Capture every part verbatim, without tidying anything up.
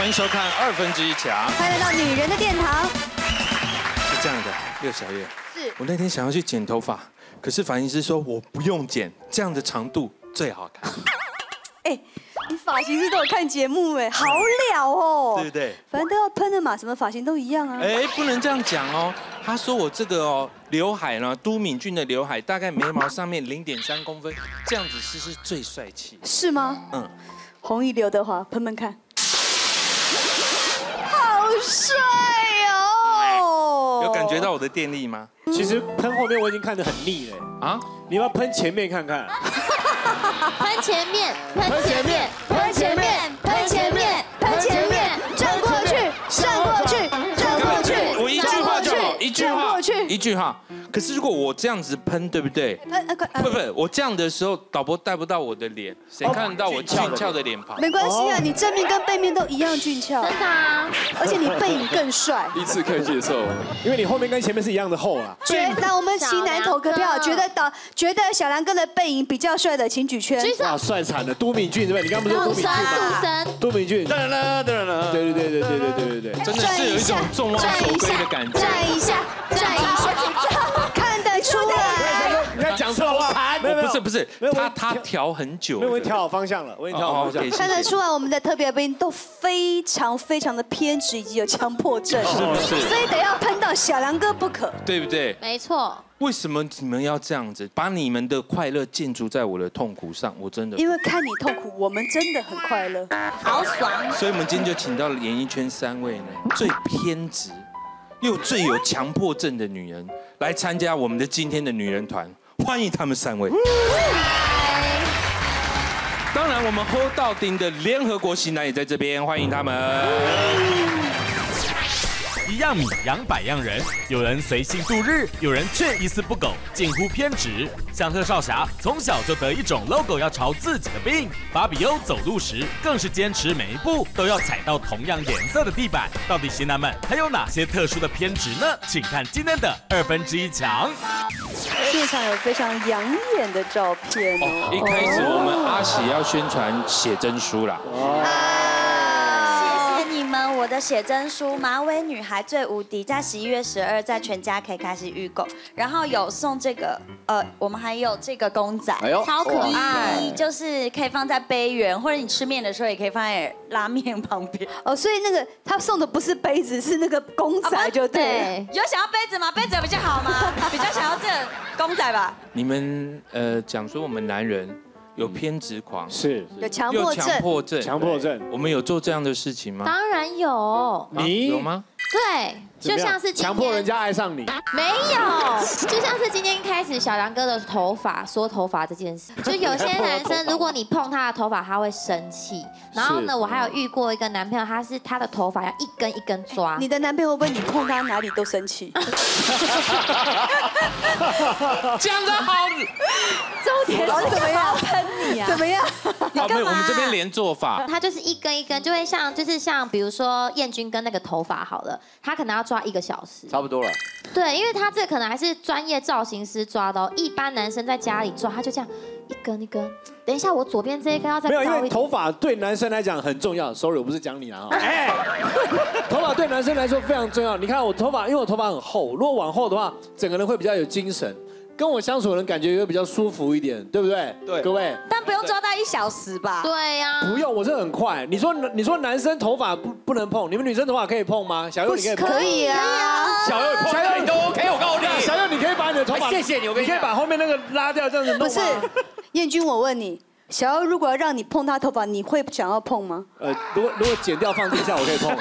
欢迎收看二分之一强， 欢迎来到女人的殿堂。 是这样的，六小月， 是我那天想要去剪头发，可是发型师说我不用剪，这样的长度最好看。 哎，你发型师都有看节目哎，好了哦， 对不对？ 反正都要喷的嘛，什么发型都一样啊。 哎，不能这样讲哦。他说我这个哦，刘海呢，都敏俊的刘海大概眉毛上面零点三公分，这样子是是最帅气。 是吗？ 嗯。 弘毅、刘德华，喷喷看。好帅哦！ 有感觉到我的电力吗？ 其实喷后面我已经看得很腻了。啊？你要不要喷前面看看？ 喷前面，喷前面，喷前面，喷前面，喷前面，转过去，转过去，转过去。 我一句话就好，一句话，一句话。可是如果我这样子喷，对不对？不不，我这样的时候，导播带不到我的脸，谁看得到我俊俏的脸庞？ 没关系啊，你正面跟背面都一样俊俏。 真的啊， 而且你背影更帅。 一次可以接受， 因为你后面跟前面是一样的厚啊。 觉得我们型男投个票，觉得导觉得小梁哥的背影比较帅的，请举圈。 哇，帅惨了，都敏俊对不对？你刚刚不是都敏俊吗？都敏俊。当然了，当然了。对对对对对对对对对。 真的是有一种众望所归的感觉。 转一下，转一下，看得出来。 你在讲错话。 没有不是不是，他他调很久。 我已经调好方向了，我已经调好方向。 看得出来，我们的特别宾都非常非常的偏执，以及有强迫症， 是不是？ 非得要喷到小梁哥不可， 对不对？ 没错。 为什么你们要这样子，把你们的快乐建筑在我的痛苦上？我真的因为看你痛苦，我们真的很快乐， 好爽。 所以我们今天就请到了演艺圈三位呢最偏执又最有强迫症的女人来参加我们的今天的女人团，欢迎他们三位。当然，我们 hold 到顶的联合国型男也在这边，欢迎他们。 一样米养百样人，有人随性度日，有人却一丝不苟，近乎偏执。像贺少侠从小就得一种 logo 要朝自己的病，法比欧走路时更是坚持每一步都要踩到同样颜色的地板。到底型男们还有哪些特殊的偏执呢？请看今天的二分之一强。 现场有非常养眼的照片哦。 一开始我们阿喜要宣传写真书啦。 我的写真书《马尾女孩最无敌》在十一月十二在全家可以开始预购，然后有送这个，呃，我们还有这个公仔， 哎呦， 超可爱，就是可以放在杯缘，或者你吃面的时候也可以放在拉面旁边。 哦，所以那个他送的不是杯子，是那个公仔就对。 有想要杯子吗？杯子比较好吗？比较想要这个公仔吧。 你们呃讲说我们男人有偏执狂， 是有强迫症， 强迫症， 强迫症。 我们有做这样的事情吗？ 当然有。 你有吗？ 对，就像是强迫人家爱上你。 没有，就像是今天开始小梁哥的头发缩头发这件事，就有些男生如果你碰他的头发，他会生气。然后呢，我还有遇过一个男朋友，他是他的头发要一根一根抓。 你的男朋友会不会你碰他哪里都生气？ 讲得好。 重点是怎么样喷你啊？怎么样？ 你干嘛？我们这边连做法， 他就是一根一根，就会像就是像比如说燕君跟那个头发好了，他可能要抓一个小时， 差不多了。 对，因为他这可能还是专业造型师抓的哦，一般男生在家里抓，他就这样一根一根。等一下，我左边这一根要再高一点。 没有，因为头发对男生来讲很重要。Sorry， 我不是讲你啊。哎，头发对男生来说非常重要。你看我头发，因为我头发很厚，如果往后的话，整个人会比较有精神。跟我相处的人感觉会比较舒服一点，对不对？ 对， 各位。 但不用抓到一小时吧？ 对呀。 不用，我这很快。你说你说男生头发不不能碰，你们女生头发可以碰吗？小佑你可以碰。 可以啊。 小佑碰， 小佑你都 OK， 我告诉你。 小佑你可以把你的头发， 谢谢你，我跟你可以把后面那个拉掉，这样子弄吗？ 不是，燕君，我问你。小佑如果要让你碰他头发，你会想要碰吗？ 呃，如果如果剪掉放地下，我可以碰。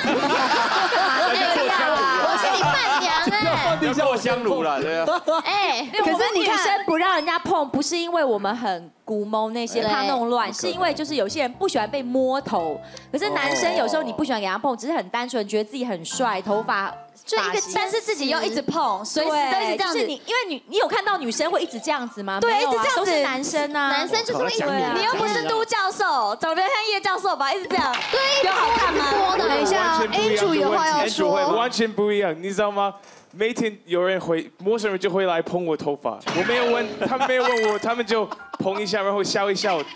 我是你伴娘哎， 放地下我香炉了，对啊。 哎， 可是女生不让人家碰，不是因为我们很古摸那些怕弄乱，是因为就是有些人不喜欢被摸头。可是男生有时候你不喜欢给他碰，只是很单纯觉得自己很帅，头发。 就一个，但是自己又一直碰，随时都一直这样子。 你因为女，你有看到女生会一直这样子吗？ 对，一直这样子。 都是男生啊， 男生就是会一直。 你又不是都教授，长得像叶教授吧？一直这样， 对， 有好看吗？ 等一下 ，A 主有话要说。 完全不一样，你知道吗？每天有人会，陌生人就会来碰我头发，我没有问，他们没有问我，他们就碰一下，然后笑一笑。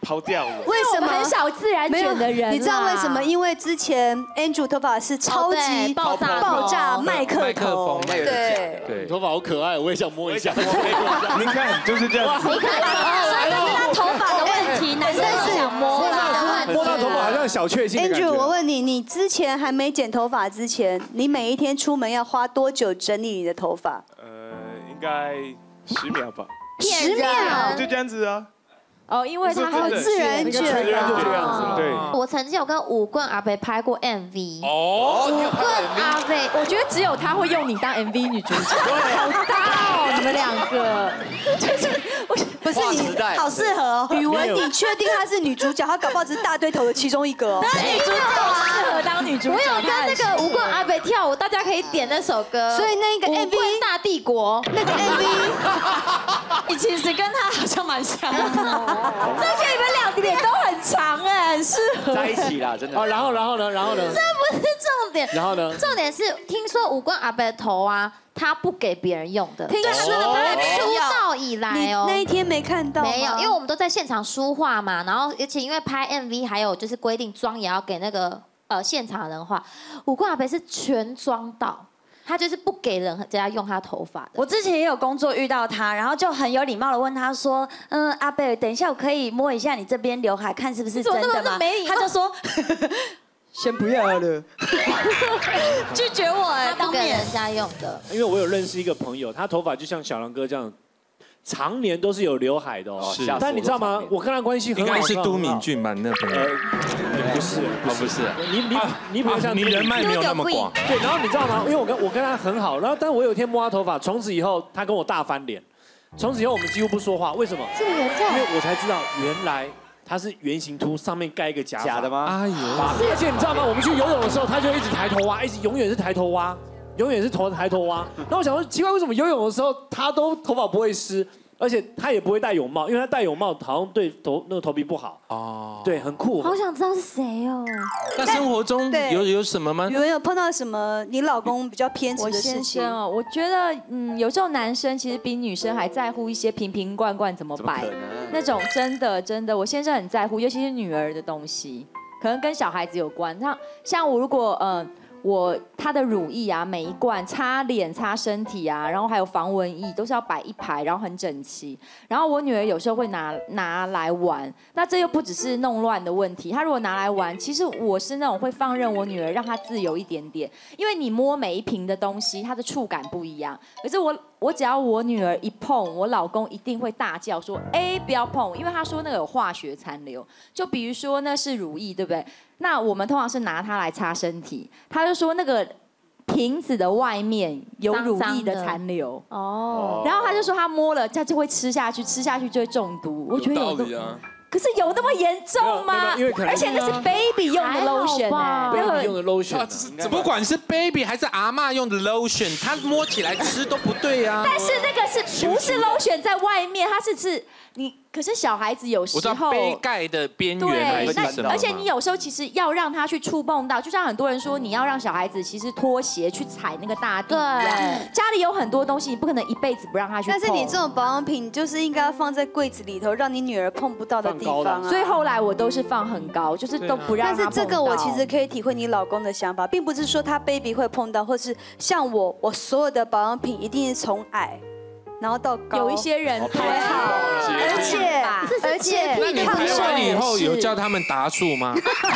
跑掉了。 为什么很少自然卷的人？ 你知道为什么？因为之前 Andrew 头发是超级爆炸爆炸麦克麦克头， 风， 对对， 头发好可爱，我也想摸一下。 你看就是这样子。 你看，这是他头发的问题，男生是想摸啦。 摸到头发好像小确幸的感 Andrew， 觉。 我问你，你之前还没剪头发之前，你每一天出门要花多久整理你的头发？ 呃，应该十秒吧。 十秒， 就这样子啊。 哦，因为他好自然卷就这样子了。 对， 我曾经有跟舞棍阿北拍过 M V。 哦， 舞棍阿北， 我觉得只有他会用你当 M V 女主角，好搭哦，你们两个，就是我不是你，好适合哦。宇文，你确定她是女主角？她搞不好只是大堆头的其中一个哦。 那女主角适合当女主角。 我有跟那个舞棍阿北跳舞，大家可以点那首歌。 所以那个 M V 大帝国那个 M V， 你其实跟他好像蛮像的。 而且你们两个脸都很长哎，很适合在一起啦，真的。 哦，然后然后呢？然后呢？ 这不是重点。 然后呢？ 重点是听说舞棍阿北的头啊，他不给别人用的。 听说出道以来哦， 那一天没看到吗？ 没有，因为我们都在现场梳化嘛，然后而且因为拍 M V 还有就是规定妆也要给那个呃现场人画，舞棍阿北是全妆到。他就是不给人家用他头发的。 我之前也有工作遇到他，然后就很有礼貌的问他说：“嗯，阿贝，等一下我可以摸一下你这边刘海，看是不是真的吗？”他就说：“先不要了。”拒绝我哎， 不给人家用的。 因为我有认识一个朋友，他头发就像小狼哥这样。常年都是有刘海的哦， 是。 但你知道吗？我跟他关系很好， 应该是都敏俊吧？那朋友不是， 哦不是， 你你你比较像你人脉没有那么广。 对，然后你知道吗？因为我跟我跟他很好，然后但我有一天摸他头发，从此以后他跟我大翻脸，从此以后我们几乎不说话。为什么？ 这么严重？ 因为我才知道原来他是圆形秃，上面盖一个假发。 假的吗？ 哎呦！而且你知道吗？我们去游泳的时候，他就一直抬头蛙，一直永远是抬头蛙，永远是头抬头蛙。然后我想说，奇怪，为什么游泳的时候他都头发不会湿？而且他也不会戴泳帽，因为他戴泳帽好像对头那个头皮不好哦。对，很酷。 好想知道是谁哦。 那生活中有有什么吗？ 有没有碰到什么你老公比较偏执的事情？ 哦，我觉得嗯，有时候男生其实比女生还在乎一些瓶瓶罐罐怎么摆，那种真的真的，我先生很在乎，尤其是女儿的东西，可能跟小孩子有关。像像我如果呃。我它的乳液啊，每一罐擦脸、擦身体啊，然后还有防蚊液，都是要摆一排，然后很整齐。然后我女儿有时候会拿拿来玩，那这又不只是弄乱的问题。她如果拿来玩，其实我是那种会放任我女儿，让她自由一点点，因为你摸每一瓶的东西，它的触感不一样。可是我我只要我女儿一碰，我老公一定会大叫说：“哎，不要碰！”因为他说那个有化学残留。就比如说那是乳液，对不对？那我们通常是拿它来擦身体，他就说那个瓶子的外面有乳液的残留哦，然后他就说他摸了，他就会吃下去，吃下去就会中毒。我觉得有道理啊。可是有那么严重吗？而且那是 baby 用的 lotion 哎 ，baby 用的 lotion， 不管是 baby 还是阿嬷用的 lotion， 它摸起来吃都不对啊。 但是那个是不是 lotion 在外面？它是是你，可是小孩子有时候， 我知道杯盖的边缘还是什么。 而且你有时候其实要让他去触碰到，就像很多人说，你要让小孩子其实拖鞋去踩那个大地一样。家里有很多东西，你不可能一辈子不让他去碰。 但是你这种保养品，就是应该要放在柜子里头，让你女儿碰不到的地方啊。 所以后来我都是放很高，就是都不让他碰到。 但是这个我其实可以体会你老公的想法，并不是说他 baby 会碰到，或是像我，我所有的保养品一定是从矮。然后到高， 有一些人还好， 而且而且， 那你拍完以后有叫他们打数吗？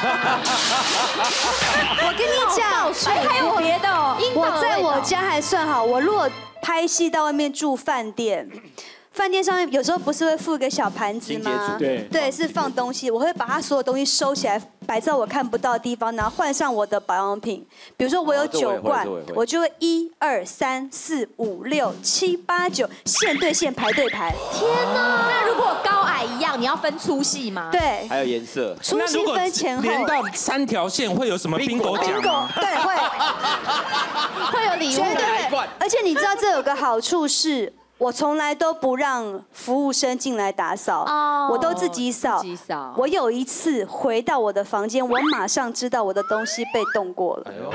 我跟你讲， 还有别的哦。 我在我家还算好，我如果拍戏到外面住饭店。饭店上面有时候不是会附一个小盘子吗？ 对， 对，是放东西。我会把它所有东西收起来，摆在我看不到的地方，然后换上我的保养品。比如说我有九罐，我就会一二三四五六七八九，线对线排对排。 天哪！那如果高矮一样，你要分粗细吗？ 对， 还有颜色。 粗细分前后。 连到三条线会有什么宾果奖吗？ 对，会， 会有礼物。 绝对会。而且你知道这有个好处是。我从来都不让服务生进来打扫，我都自己扫。 自己扫。 我有一次回到我的房间，我马上知道我的东西被动过了。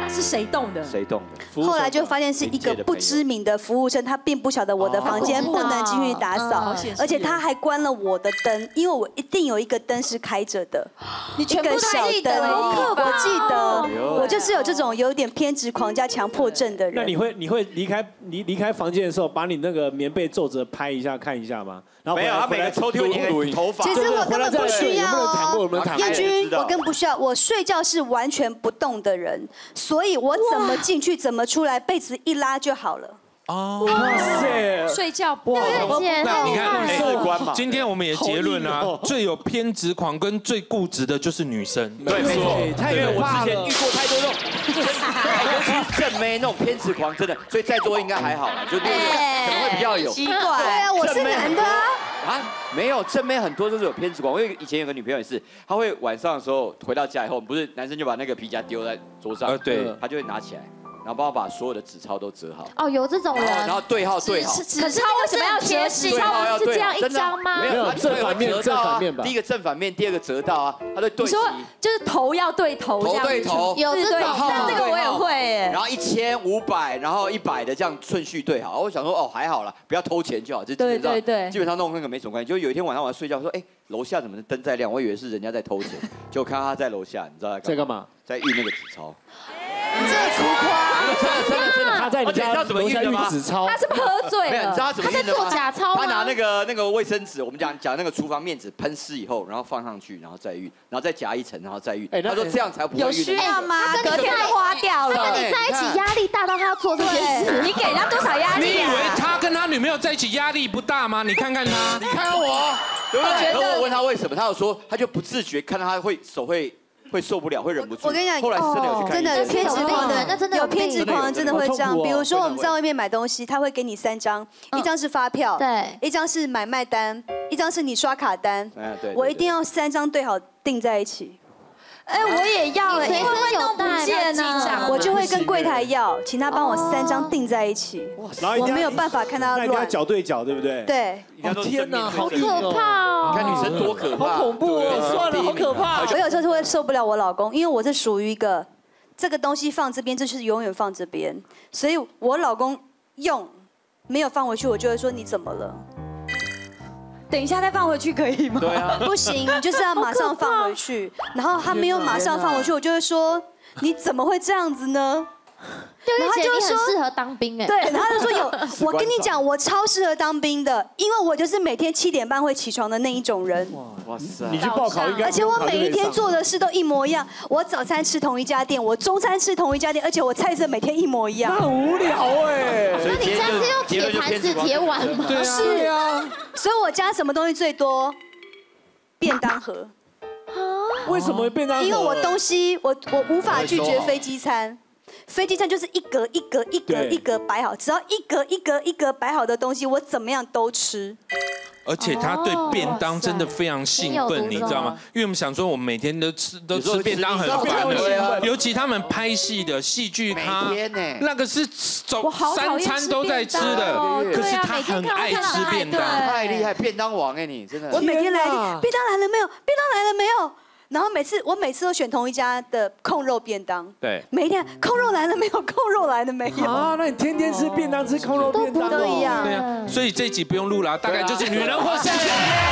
那是谁动的？ 谁动的？ 后来就发现是一个不知名的服务生，他并不晓得我的房间不能进去打扫，而且他还关了我的灯，因为我一定有一个灯是开着的， 你全部小灯，我记得，我就是有这种有点偏执狂加强迫症的人。 那你会你会离开离离开房间的时候，把你那个棉被皱褶拍一下看一下吗？然后没有，他每个抽屉会粘头发。 其实我根本不需要哦。燕君，我更不需要。我睡觉是完全不动的人，所以我怎么进去怎么出来，被子一拉就好了。 哦， 哇塞， 睡觉不好， 那你看， 客观嘛。 今天我们也结论啊，最有偏执狂跟最固执的就是女生。 对，没错， 太可怕了。我之前遇过太多那种，尤其是正妹那种偏执狂，真的，所以在座应该还好啦，就可能会比较有。 奇怪，对啊，我是男的啊。 啊，没有，正妹很多都是有偏执狂。我以前有个女朋友也是，她会晚上的时候回到家以后，不是男生就把那个皮夹丢在桌上，对，她就会拿起来。然后帮我把所有的纸钞都折好。 哦，有这种人。 然后对号对好。 纸钞为什么要折？纸钞是这样一张吗？ 没有，正反面正反面吧。第一个正反面，第二个折到啊，它对对齐。 你说就是头要对头， 头对头， 有这种， 那这个我也会耶。 然后一千、五百，然后一百的这样顺序对好。我想说哦，还好啦，不要偷钱就好。就对对对， 基本上弄那个没什么关系。就有一天晚上我要睡觉，说哎，楼下怎么灯在亮？我以为是人家在偷钱，结果看到他在楼下，你知道在干嘛？ 在运那个纸钞。 这浮夸， 真的真的真的， 他在你家怎么运的吗？ 纸钞， 他是不是喝醉了？ 没有，你知道他怎么运的吗？ 他在做假钞吗？ 他拿那个那个卫生纸，我们讲讲那个厨房面纸喷湿以后，然后放上去，然后再运，然后再夹一层，然后再运。他说这样才不会运。 有需要吗？隔天就花掉了。 他跟你在一起压力大到他要做这件事， 你给他多少压力？ 你以为他跟他女朋友在一起压力不大吗？你看看他， 你看我，对不对？然后我问他为什么，他有说他就不自觉看到他会手会。会受不了，会忍不住。 我跟你讲， 后来真的有去看， 真的有偏执狂的人， 那真的有偏执狂真的会这样。比如说我们在外面买东西，他会给你三张，一张是发票， 对， 一张是买卖单，一张是你刷卡单。 哎，对， 我一定要三张对好订在一起。 哎，我也要哎，因为会弄不见呢， 我就会跟柜台要，请他帮我三张订在一起。我没有办法看他乱。 角对角，对不对？ 对。 天哪，好可怕哦！ 你看女生多可怕， 好恐怖哦！算了，好可怕。 我有时候就会受不了我老公，因为我是属于一个这个东西放这边，就是永远放这边，所以我老公用没有放回去，我就会说你怎么了？ 等一下再放回去可以吗？ 对啊， 不行，你就是要马上放回去。然后他没有马上放回去，我就会说你怎么会这样子呢？ 然后他就说适合当兵哎， 对，然后他就说有，我跟你讲，我超适合当兵的，因为我就是每天七点半会起床的那一种人。 哇塞， 你去报考应该， 而且我每一天做的事都一模一样，我早餐吃同一家店，我中餐吃同一家店，而且我菜色每天一模一样。 很无聊哎。 那你家是用铁盘子、铁碗吗？ 对啊，是啊。所以我家什么东西最多？便当盒。 为什么便当盒？ 因为我东西，我我无法拒绝飞机餐。飞机餐就是一格一格一格一格摆好，只要一格一格一格摆好的东西，我怎么样都吃。 而且他对便当真的非常兴奋，你知道吗？因为我们想说，我们每天都吃都吃便当很烦了，尤其他们拍戏的戏剧咖，那个是走三餐都在吃的，可是他很爱吃便当， 太厉害，便当王哎你真的。 我每天来，便当来了没有？便当来了没有？然后每次我每次都选同一家的控肉便当， 对， 每一天控肉来了没有？控肉来了没有？ 啊，那你天天吃便当吃控肉便当都一样， 对啊，所以这一集不用录了，大概就是女人或是。 是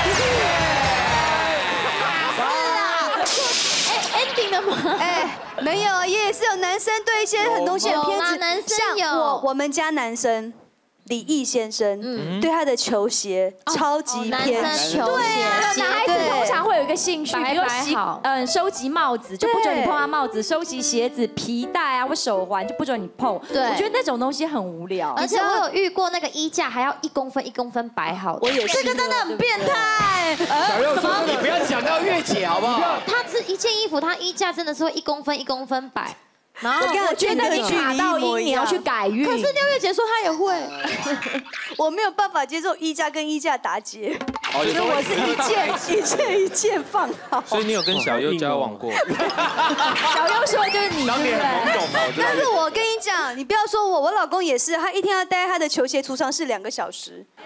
啊，哎 ，ending 了吗？ 哎，没有，也是有男生对一些很东西很偏执， 男生像我我们家男生。李毅先生，嗯，对他的球鞋超级偏执， 对啊，男孩子通常会有一个兴趣，比如喜嗯收集帽子，就不准你碰他帽子；收集鞋子、皮带啊或手环，就不准你碰。 对， 我觉得那种东西很无聊。 而且我有遇过那个衣架还要一公分一公分摆好的， 我也是， 这个真的很变态。 小六说你不要讲到月姐好不好？ 他是一件衣服，他衣架真的是会一公分一公分摆。然后我觉得你卡到音，你要去改运。 可是六月姐说她也会，我没有办法接受衣架跟衣架打结，所以我是一件一件一件放好。 所以你有跟小优交往过？ 小优说的就是你， 当年很懵懂嘛。 但是我跟你讲，你不要说我，我老公也是，他一天要待在他的球鞋橱上是两个小时。他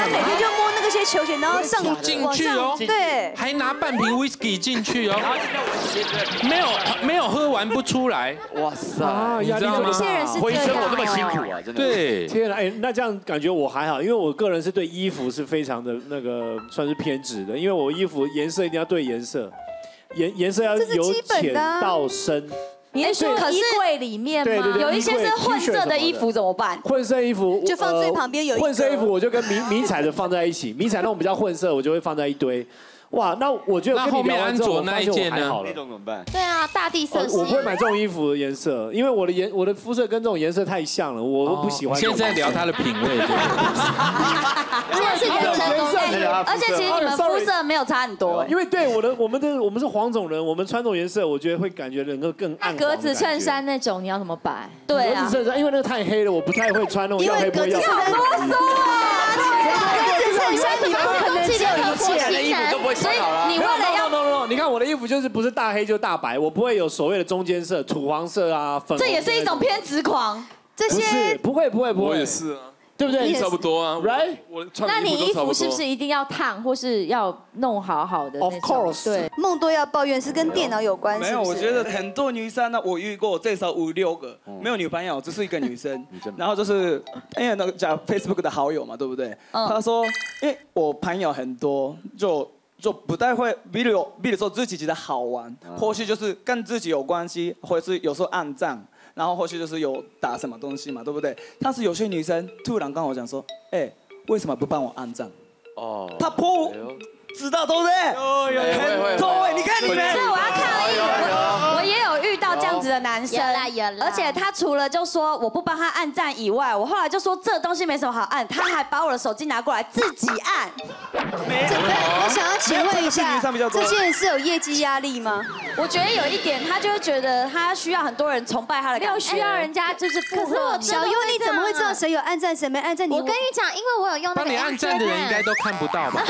他每天就摸那个些球鞋，然后上进去哦， 对， 还拿半瓶 whisky 进去哦，没有没有喝完不出来， 哇塞， 啊，压力这么大，回生活那么辛苦啊，真的。 对， 天哪，哎，那这样感觉我还好，因为我个人是对衣服是非常的那个算是偏执的，因为我衣服颜色一定要对颜色，颜颜色要由浅到深。 你是说衣柜里面吗？ 有一些是混色的衣服怎么办？ 混色衣服就放最旁边有一个。 混色衣服我就跟迷迷彩的放在一起，迷彩那种比较混色，我就会放在一堆。哇，那我觉得那后面安卓那一件呢？ 那种怎么办？ 对啊，大地色系。 我不会买这种衣服的颜色，因为我的颜我的肤色跟这种颜色太像了，我不喜欢。 现在聊他的品味，对。 现在是人生公认，而且其实你们肤色没有差很多。 因为对我的我们的我们是黄种人，我们穿这种颜色，我觉得会感觉能够更暗。 格子衬衫那种你要怎么摆？ 对啊，格子衬衫，因为那个太黑了，我不太会穿那种要黑不要。 你好啰嗦啊！格子衬衫怎么可能只有一件的衣服都不会穿好了？你为了要 no no no， 你看我的衣服就是不是大黑就大白，我不会有所谓的中间色，土黄色啊，粉。 这也是一种偏执狂。 这些不会不会不会， 我也是啊， 对不对？ 差不多啊 ，right？ 我穿那你衣服是不是一定要烫，或是要弄好好的 ？Of course。 对，梦多要抱怨是跟电脑有关。 没有，我觉得很多女生呢，我遇过最少五六个没有女朋友，只是一个女生，然后就是因为那个叫 Facebook 的好友嘛，对不对？她说，因为我朋友很多，就。就不太会，比如比如说自己觉得好玩，或许就是跟自己有关系，或者是有时候暗赞，然后或许就是有打什么东西嘛，对不对？但是有些女生突然跟我讲说，哎，为什么不帮我暗赞？哦，她不知道对不对？哦，有很多哎，你看你们， 所以我要抗议，我我也有遇到这样子的男生，而且他除了就说我不帮他按赞以外，我后来就说这东西没什么好按，他还把我的手机拿过来自己按。 我想要请问一下，这些人是有业绩压力吗？ 我觉得有一点，他就会觉得他需要很多人崇拜他的， 没有需要人家就是附和。 小优，你怎么会知道谁有按赞谁没按赞？ 我跟你讲，因为我有用那个。 帮你按赞的人应该都看不到吧？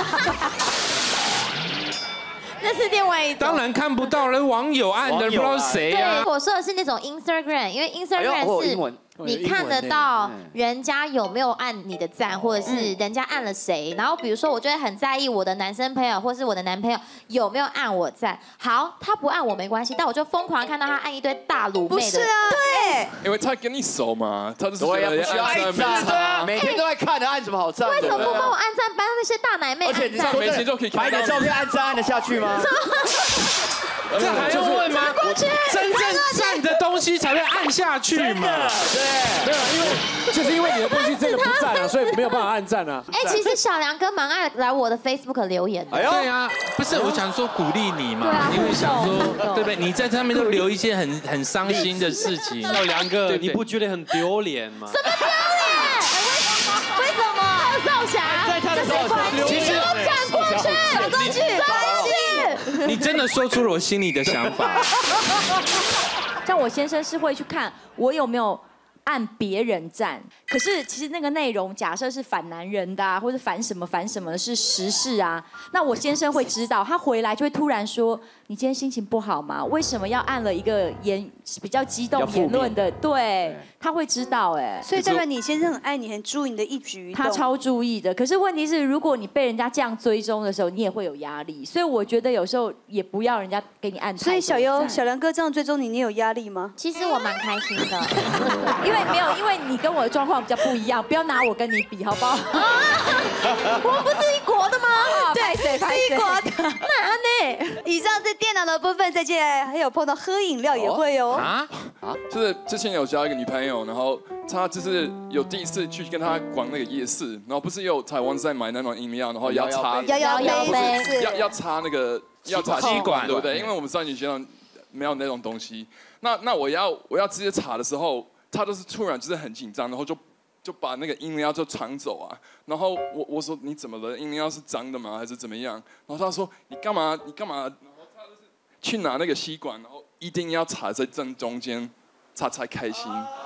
那是另外一种。 当然看不到了，网友按的不知道谁呀。 对，我说的是那种 Instagram， 因为 Instagram 是。你看得到人家有没有按你的赞，或者是人家按了谁？然后比如说，我就会很在意我的男生朋友或是我的男朋友有没有按我赞。好，他不按我没关系，但我就疯狂看到他按一堆大卤妹的。 不是啊，对， 因为他跟你熟嘛，他就是对呀，不需要按赞，对啊，每天都在看的，按什么好赞？ 为什么不帮我按赞，帮那些大奶妹按赞？ 而且你知道每天都可以把你的照片按赞按得下去吗？ 这还用问吗？真正赞的东西才会按下去嘛。 对，没有，因为就是因为你的东西真的不赞啊，所以没有办法按赞啊。 哎，其实小梁哥蛮爱来我的 Facebook 留言的。 对啊，不是我想说鼓励你嘛，因为想说对不对？你在上面都留一些很很伤心的事情。 小梁哥，你不觉得很丢脸吗？ 什么丢脸？为什么？少侠，这是关系，给我转过去，转过去，转过去。 你真的说出了我心里的想法。 像我先生是会去看我有没有按别人赞，可是其实那个内容假设是反男人的啊，或者反什么反什么是时事啊，那我先生会知道，他回来就会突然说：“你今天心情不好吗？为什么要按了一个言比较激动言论的？”对，他会知道哎。 所以代表你先生很爱你，很注意你的一举一动。 他超注意的，可是问题是，如果你被人家这样追踪的时候，你也会有压力。所以我觉得有时候也不要人家给你按。 所以小优、小梁哥这样追踪你，你有压力吗？ 其实我蛮开心的， 因为没有，因为你跟我的状况比较不一样，不要拿我跟你比，好不好？ 我们不是一国的吗？ 对，是一国的。那呢？以上是电脑的部分，再接下来还有碰到喝饮料也会哦。啊啊！就是之前有交一个女朋友，然后他就是有第一次去跟他逛那个夜市，然后不是有台湾在买那种饮料，然后要插摇摇杯， 要要插那个要插吸管，对不对？因为我们少女学校没有那种东西。那那我要我要直接插的时候，他都是突然就是很紧张，然后就就把那个饮料就抢走啊。然后我我说你怎么了？饮料是脏的吗？还是怎么样？然后他说你干嘛你干嘛？然后他就是去拿那个吸管，然后一定要插在正中间，他才开心。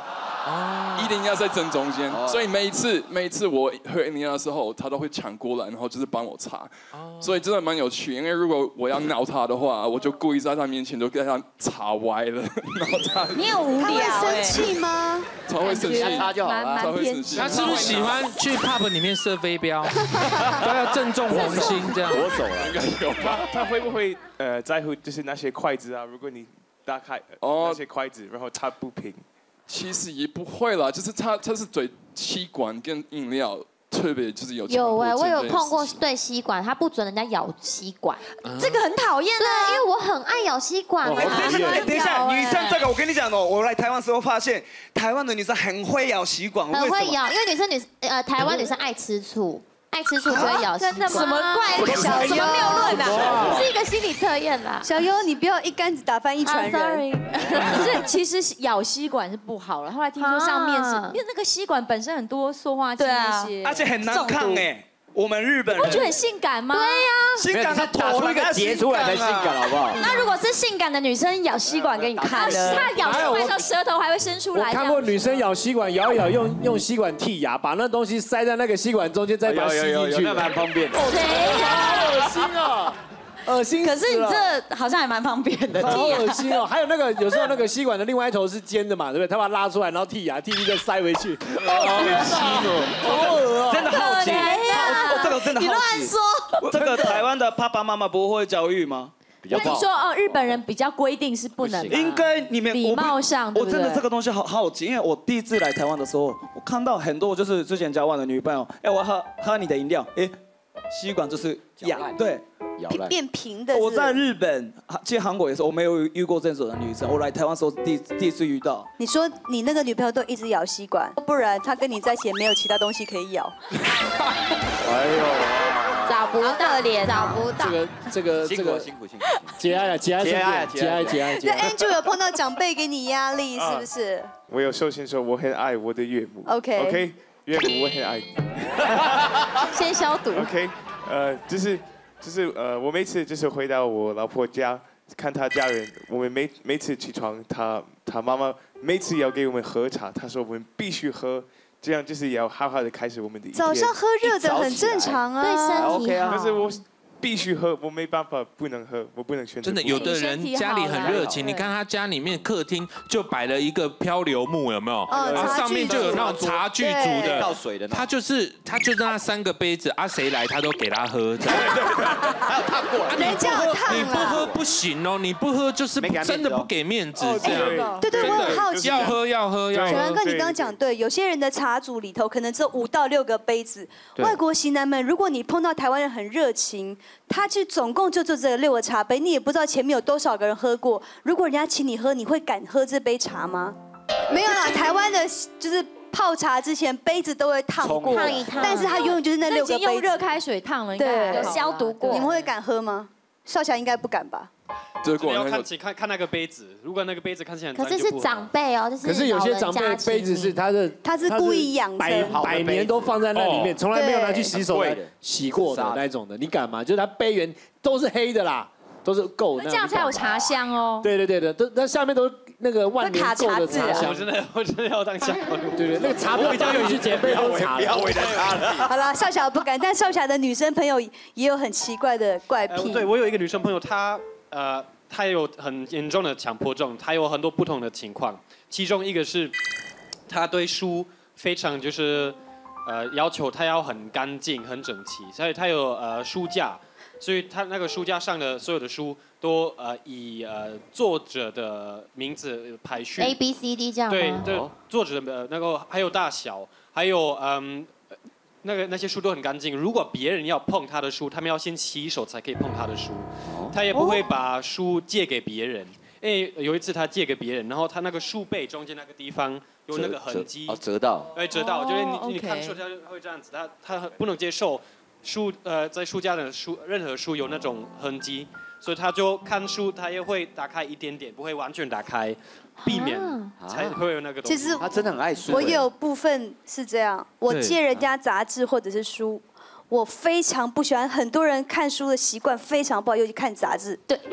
哦，一定要在正中间，所以每一次每一次我喝饮料的时候，他都会抢过来，然后就是帮我擦，所以真的蛮有趣。因为如果我要闹他的话，我就故意在他面前就给他擦歪了，然后他你很无聊， 他会生气吗？ 他会生气， 擦就好了， 他会生气。 他是不是喜欢去 pub 里面射飞镖，都要正中红心这样？ 我走了， 应该有吧？ 他会不会呃在乎就是那些筷子啊？如果你打开哦那些筷子，然后它不平。 其实也不会啦，就是它它是对吸管跟饮料特别就是有有哎，我有碰过对吸管，他不准人家咬吸管， 这个很讨厌啊，因为我很爱咬吸管。 等一下，女生这个我跟你讲哦，我来台湾时候发现，台湾的女生很会咬吸管， 很会咬，因为女生女呃台湾女生爱吃醋。爱吃醋就会咬吸管， 真的吗？什么怪小优？ 什么谬论啊？ 是一个心理测验啦。 小优，你不要一竿子打翻一船人。 可是其实咬吸管是不好了，后来听说上面是因为那个吸管本身很多塑化剂那些， 而且很难看哎。我们日本人不觉得很性感吗？ 对呀， 性感他打出一个结出来才性感，好不好？ 那如果是性感的女生咬吸管给你看呢？ 她咬吸管的时候舌头还会伸出来。 我看过女生咬吸管，咬一咬，用用吸管剔牙，把那东西塞在那个吸管中间，再把它吸进去， 那蛮方便的。 谁呀？ 好恶心哦！恶心。 可是你这好像也蛮方便的， 好恶心哦！还有那个有时候那个吸管的另外一头是尖的嘛，对不对？他把它拉出来，然后剔牙，剔剔再塞回去。哦天哪，好恶哦！ 真的好奇，这个真的好奇。 你乱说。 这个台湾的爸爸妈妈不会教育吗？ 那你说哦，日本人比较规定是不能， 应该你们礼貌上， 我真的这个东西好好奇，因为我第一次来台湾的时候，我看到很多就是之前交往的女朋友，哎，我喝喝你的饮料，哎，吸管就是咬，对。 变平的。 我在日本、去韩国也是，我没有遇过这种的女生。我来台湾时候第第一次遇到。 你说你那个女朋友都一直咬吸管，不然她跟你在一起也没有其他东西可以咬。 哎呦， 找不到脸，找不到。 这个这个这个辛苦辛苦。 节哀啊，节哀，节哀，节哀，节哀。 那 Andrew 有碰到长辈给你压力，是不是？ 我有首先说我很爱我的岳母。 OK。 OK， 岳母我很爱你。 先消毒。 OK， 呃，就是。就是呃，我每次就是回到我老婆家看她家人，我们每每次起床，她她妈妈每次要给我们喝茶，她说我们必须喝，这样就是要好好的开始我们的一天。 早上喝热的很正常啊， 对身体好。 但是我必须喝，我没办法不能喝，我不能选择。 真的，有的人家里很热情，你看他家里面客厅就摆了一个漂流木，有没有？然后上面就有那种茶具煮的， 倒水的。 他就是他就那三个杯子啊，谁来他都给他喝。 对对对，还有烫过。 人家有烫啊。 你不喝不行哦，你不喝就是真的不给面子这样。 对对，我很好奇。 要喝要喝要喝。 小杨哥，你刚刚讲对，有些人的茶组里头可能只有五到六个杯子。外国型男们，如果你碰到台湾人很热情，他去总共就就这六个茶杯，你也不知道前面有多少个人喝过。如果人家请你喝，你会敢喝这杯茶吗？没有啦，台湾的就是泡茶之前杯子都会烫过， 烫一烫， 但是它永远就是那六个杯子。 用热开水烫了， 对， 有消毒过。 你们会敢喝吗？少侠应该不敢吧？ 这个要看看看那个杯子，如果那个杯子看起来很脏， 可是是长辈哦，就是。 可是有些长辈杯子是他的， 他是故意养百百年都放在那里面，从来没有拿去洗手的、洗过的那种的，你敢吗？就是它杯缘都是黑的啦，都是够。 那这样才有茶香哦。 对对对的，都那下面都那个万年够的茶香。 我真的我真的要当香。 对对，那个茶杯比较有去洁杯喝茶， 不要为难他了。 好了，少侠不敢，但少侠的女生朋友也有很奇怪的怪癖。 对我有一个女生朋友，她呃。他有很严重的强迫症，他有很多不同的情况，其中一个是，他对书非常就是呃要求他要很干净、很整齐，所以他有呃书架，所以他那个书架上的所有的书都呃以呃作者的名字排序 ，A B C D 这样吗？ 对对，作者的那个还有大小，还有嗯。那个那些书都很干净，如果别人要碰他的书，他们要先洗手才可以碰他的书。他也不会把书借给别人。因为有一次他借给别人，然后他那个书背中间那个地方有那个痕迹， 哦，折到， 对，折到，就是你你看书他会这样子，他他不能接受书呃在书架的书任何书有那种痕迹，所以他就看书他也会打开一点点，不会完全打开。避免才会有那个东西。 其实他真的很爱书。 我有部分是这样，我借人家杂志或者是书，我非常不喜欢。很多人看书的习惯非常不好，尤其看杂志。对，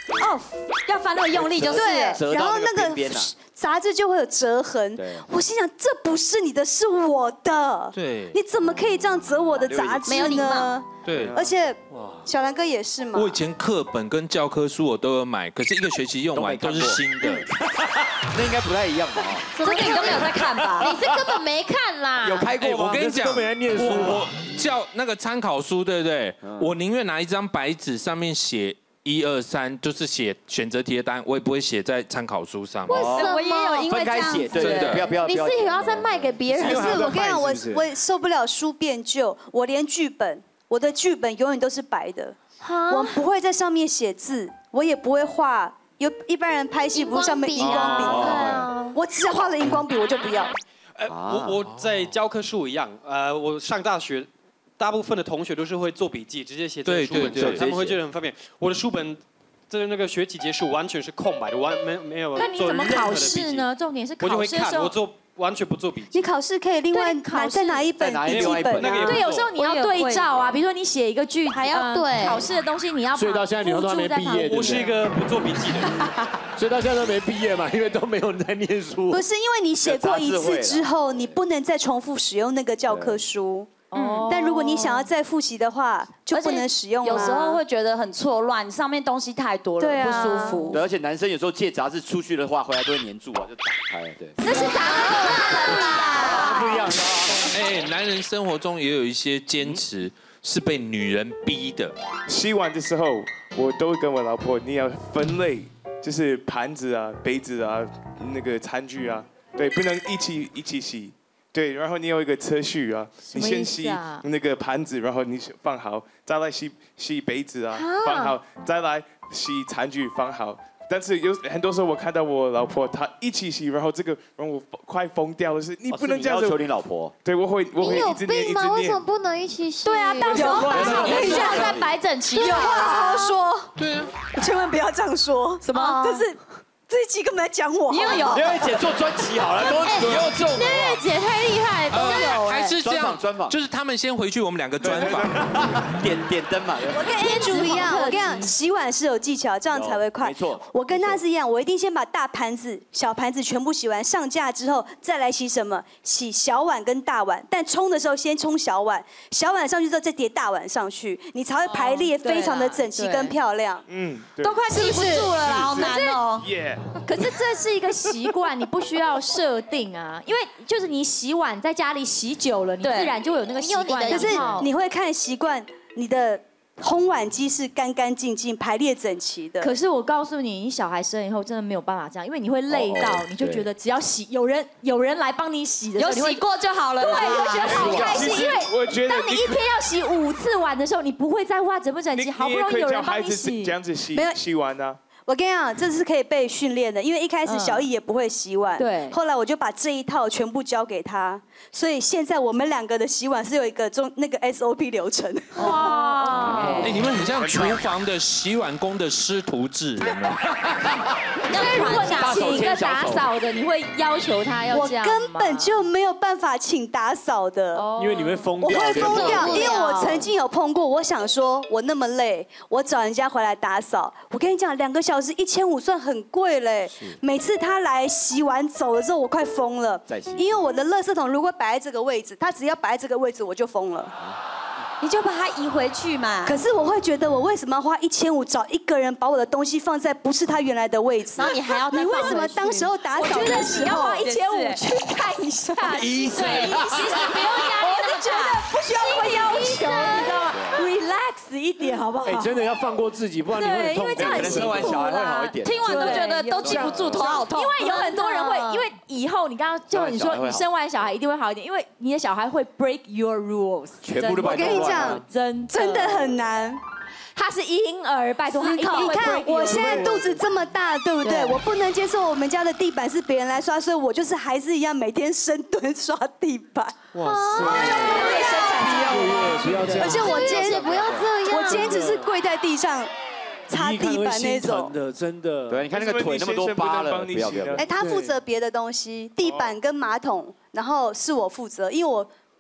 哦，要翻那么用力就是。 对，然后那个杂志就会有折痕。我心想，这不是你的，是我的。 对， 你怎么可以这样折我的杂志呢？没有礼貌。 对， 而且小兰哥也是嘛。 我以前课本跟教科书我都有买，可是一个学期用完都是新的。 那应该不太一样吧？ 这个你都没有在看吧？ 你是根本没看啦。 有开过吗？ 我跟你讲， 都没在念书。 我教那个参考书，对不对？我宁愿拿一张白纸上面写。一二三，就是写选择题的答案，我也不会写在参考书上。 为什么？ 我也有因为这样子， 对对，不要不要。 你是以为要再卖给别人？ 不是，我跟你讲，我我受不了书变旧，我连剧本，我的剧本永远都是白的，我不会在上面写字，我也不会画。有一般人拍戏不是上面荧光笔，对啊，我只要画了荧光笔，我就不要。 哎，我我在教科书一样，呃，我上大学。大部分的同学都是会做笔记，直接写在书本上，他们会觉得很方便。我的书本，这那个学期结束完全是空白的，完没没有。 那你怎么考试呢？重点是考试的时候， 我做完全不做笔记。 你考试可以另外拿再拿一本笔记本。 对，有时候你要对照啊，比如说你写一个句子， 还要对考试的东西，你要。 所以到现在你们都还没毕业。 我是一个不做笔记的人， 所以到现在都没毕业嘛，因为都没有人在念书。 不是因为你写过一次之后，你不能再重复使用那个教科书。嗯，但如果你想要再复习的话，就不能使用了。 有时候会觉得很错乱，上面东西太多了，不舒服。 对，而且男生有时候借杂志出去的话，回来都会黏住啊，就打开。对， 那是杂志啦， 不一样的。 哎，男人生活中也有一些坚持是被女人逼的。 洗碗的时候，我都会跟我老婆，你要分类，就是盘子啊、杯子啊、那个餐具啊，对，不能一起一起洗。对，然后你有一个次序啊，你先洗那个盘子，然后你放好，再来洗洗杯子啊，放好，再来洗餐具放好。但是有很多时候我看到我老婆她一起洗，然后这个让我快疯掉了，是你不能这样子。 要求你老婆？ 对，我会我会一直念一直念。 为什么不能一起洗？ 对啊，到时候等一下再摆整齐。 有话好好说。 对啊， 千万不要这样说。什么？但是。这一集根本在讲我， 你又有六月姐做专辑好了，都以后这种。 六月姐太厉害，都有还是这样专访， 就是他们先回去，我们两个专访， 点点灯嘛。 我跟 Andrew 一样，我跟你讲，洗碗是有技巧，这样才会快。 没错， 我跟他是一样，我一定先把大盘子、小盘子全部洗完，上架之后再来洗什么？洗小碗跟大碗，但冲的时候先冲小碗，小碗上去之后再叠大碗上去，你才会排列非常的整齐跟漂亮。 嗯， 都快记不住了，好难哦。 可是这是一个习惯，你不需要设定啊，因为就是你洗碗在家里洗久了，你自然就会有那个习惯。 可是你会看习惯你的烘碗机是干干净净、排列整齐的。 可是我告诉你，你小孩生以后真的没有办法这样，因为你会累到，你就觉得只要洗有人有人来帮你洗的时候， 有洗过就好了。 对，你会觉得好开心，因为当你一天要洗五次碗的时候，你不会在乎它整不整齐，好不容易有人帮你洗， 这样子洗洗完呢。 我跟你讲，这是可以被训练的，因为一开始小易也不会洗碗， 对。 后来我就把这一套全部交给他，所以现在我们两个的洗碗是有一个中那个 S O P 流程。 哇！哎，你们很像厨房的洗碗工的师徒制，有没有？ 所以如果你请一个打扫的，你会要求他要这样吗？ 我根本就没有办法请打扫的， 因为你会疯掉。 我会疯掉，因为我曾经有碰过，我想说我那么累，我找人家回来打扫，我跟你讲，两个小时一千五算很贵嘞。每次他来洗完走了之后，我快疯了，因为我的垃圾桶如果摆在这个位置，他只要摆在这个位置，我就疯了。 你就把它移回去嘛。 可是我会觉得，我为什么要花一千五找一个人把我的东西放在不是他原来的位置？ 然后你还要再放回去。 你为什么当时候打扫的时候， 你要花一千五去看一下医生？ 对，其实不用压力那么大， 不需要那么要求，你知道吗 ？Relax 一点好不好？ 哎，真的要放过自己，不然你会很痛苦。 因为这样很辛苦啦。 听完都觉得都记不住，头好痛。 因为有很多人会，因为以后你刚刚就你说你生完小孩一定会好一点，因为你的小孩会 break your rules。 全部都我跟你讲， 真真的很难。 他是婴儿，拜托， 你看我现在肚子这么大，对不对？我不能接受我们家的地板是别人来刷，所以我就是还是一样每天深蹲刷地板。 哇塞！ 生产不要这样。 而且我今天不要这样， 我今天只是跪在地上擦地板那种的，真的。 对，你看那个腿那么多疤了，不要不要。 哎，他负责别的东西，地板跟马桶，然后是我负责，因为我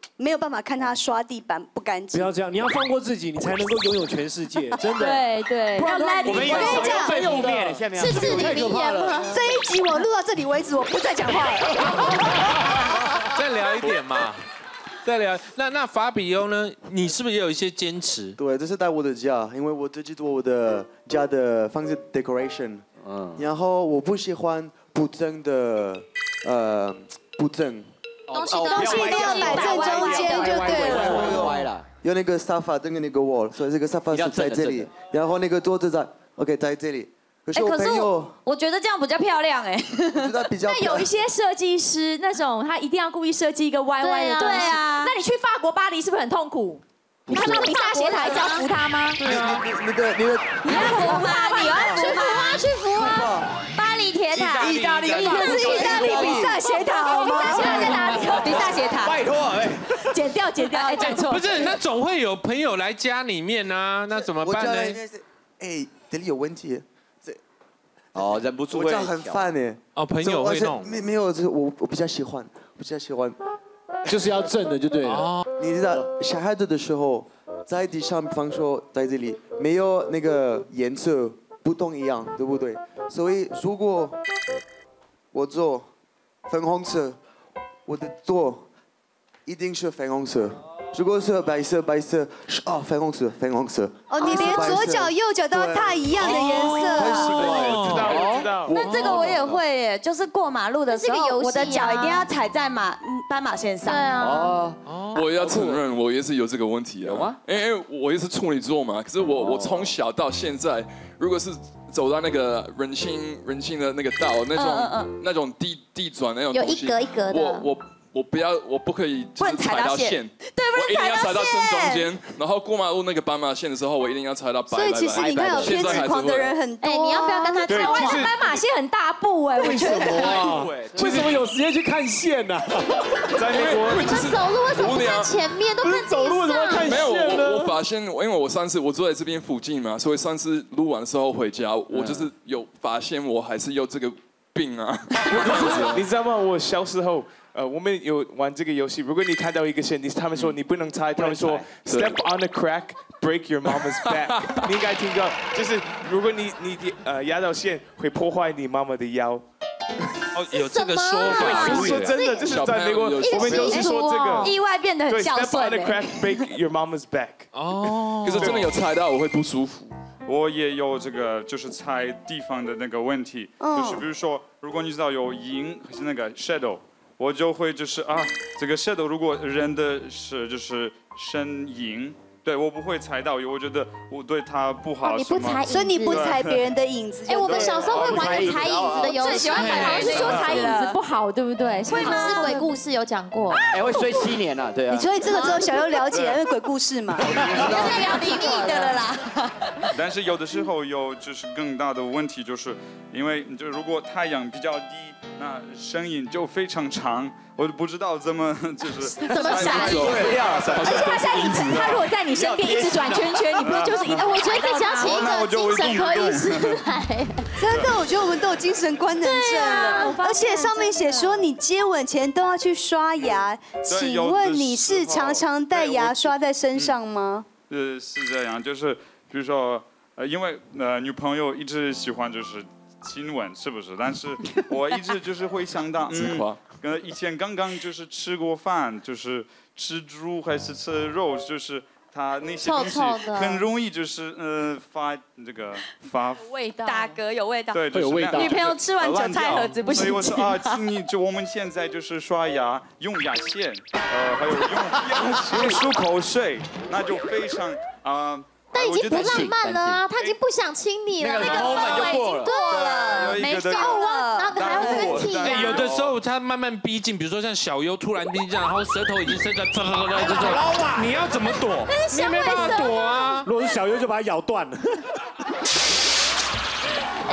没有办法看他刷地板不干净。 不要这样，你要放过自己，你才能够拥有全世界，真的。 对对， 不然的话我们有最负面的，下面是至理名言吗？这一集我录到这里为止，我不再讲话了。 再聊一点嘛。再聊，那那法比欧呢？你是不是也有一些坚持？ 对，这是在我的家，因为我自己做我的家的房子 decoration， 嗯，然后我不喜欢不正的，呃，不正。 东西东西都要摆正中间就对了。 歪了。有那个沙发跟那个 wall， 所以这个沙发是在这里，然后那个桌子在 OK 在这里。可是我朋友， 我觉得这样比较漂亮哎。 我觉得比较。 那有一些设计师那种，他一定要故意设计一个歪歪的东西。 对啊。 那你去法国巴黎是不是很痛苦？你看到比萨斜塔，你要扶他吗？ 对啊。那个你的。 你要扶吗？你要扶吗？去扶啊！巴黎铁塔。 意大利。 可是意大利比萨斜塔好吗？ 比萨斜塔在哪里？比萨斜塔。 拜托，哎， 剪掉，剪掉，哎，讲错。 不是，那总会有朋友来家里面啊，那怎么办呢？ 哎，这里有问题。 哦，忍不住会。 我这样很烦哎。 哦，朋友会弄。 没没有，这我我比较喜欢，比较喜欢， 就是要正的就对了。哦。 你知道小孩子的时候，在地上，比方说在这里没有那个颜色不同一样，对不对？所以如果我做粉红色，我的做一定是粉红色。如果是白色，白色是哦，粉红色，粉红色。 哦，你连左脚右脚都要踏一样的颜色。 哦，知道，我知道。 那这个我也会耶，就是过马路的时候，我的脚一定要踩在马斑马线上。对啊。哦。我要承认，我也是有这个问题啊。有吗？因为我也是处女座嘛，可是我我从小到现在，如果是走到那个人行人行的那个道，那种那种地地转那种东西， 有一格一格的。 我我。我不要，我不可以就是踩到线， 对， 我一定要踩到正中间。然后过马路那个斑马线的时候，我一定要踩到白白白。 所以其实你看有偏执狂的人很多。 哎，你要不要跟他台湾的斑马线很大步哎？ 为什么啊？为什么有时间去看线呢？ 在美国， 你们走路为什么不看前面，都看走路怎么看线呢？ 没有，我我发现，因为我上次我住在这边附近嘛，所以上次录完的时候回家，我就是有发现我还是有这个病啊。 你知道吗？我小时候。呃，我们有玩这个游戏。如果你看到一个线，你他们说你不能猜，他们说 step on a crack, break your mama's back。你应该听到，就是如果你你呃压到线，会破坏你妈妈的腰。 哦，有这个说法。 说真的，就是在美国，我们都是说这个。 意外变得很孝顺。 step on a crack, break your mama's back。 哦。可是真的有猜到，我会不舒服。 我也有这个，就是猜地方的那个问题，就是比如说，如果你知道有影还是那个 shadow。我就会就是啊，这个 shadow 如果人的是就是身影，对我不会猜到，我觉得我对他不好。 你不猜，所以你不猜别人的影子。 哎，我们小时候会玩一个猜影子的游戏， 最喜欢反而是说猜影子不好，对不对？ 会吗？是鬼故事有讲过。 哎，会睡七年了，对啊。 所以这个只有小优了解，因为鬼故事嘛。 这个要定义的了啦。 但是有的时候有就是更大的问题，就是因为就如果太阳比较低。那声音就非常长，我就不知道怎么就是怎么闪。而且他在你，他如果在你身边一直转圈圈，你不是就是一？ 我觉得自己要请一个精神科医师来。 真的，我觉得我们都有精神官能症了。而且上面写说你接吻前都要去刷牙，请问你是常常带牙刷在身上吗？ 呃，是这样，就是比如说呃，因为呃女朋友一直喜欢就是。亲吻是不是？但是我一直就是会想到，嗯，跟以前刚刚就是吃过饭，就是吃猪还是吃肉，就是它那些东西很容易就是呃发这个发味道， 打嗝有味道， 对， 有味道。 女朋友吃完韭菜盒子不行。 所以我说啊，请你就我们现在就是刷牙用牙线，呃，还有用用漱口水，那就非常啊。 但已经不浪漫了啊，他已经不想亲你了，那个氛围已经过了，没笑了，然后还要分体。 哎，有的时候他慢慢逼近，比如说像小优突然逼近，然后舌头已经伸出来，这种，你要怎么躲？ 你没办法躲啊！ 如果是小优，就把它咬断了。 哎，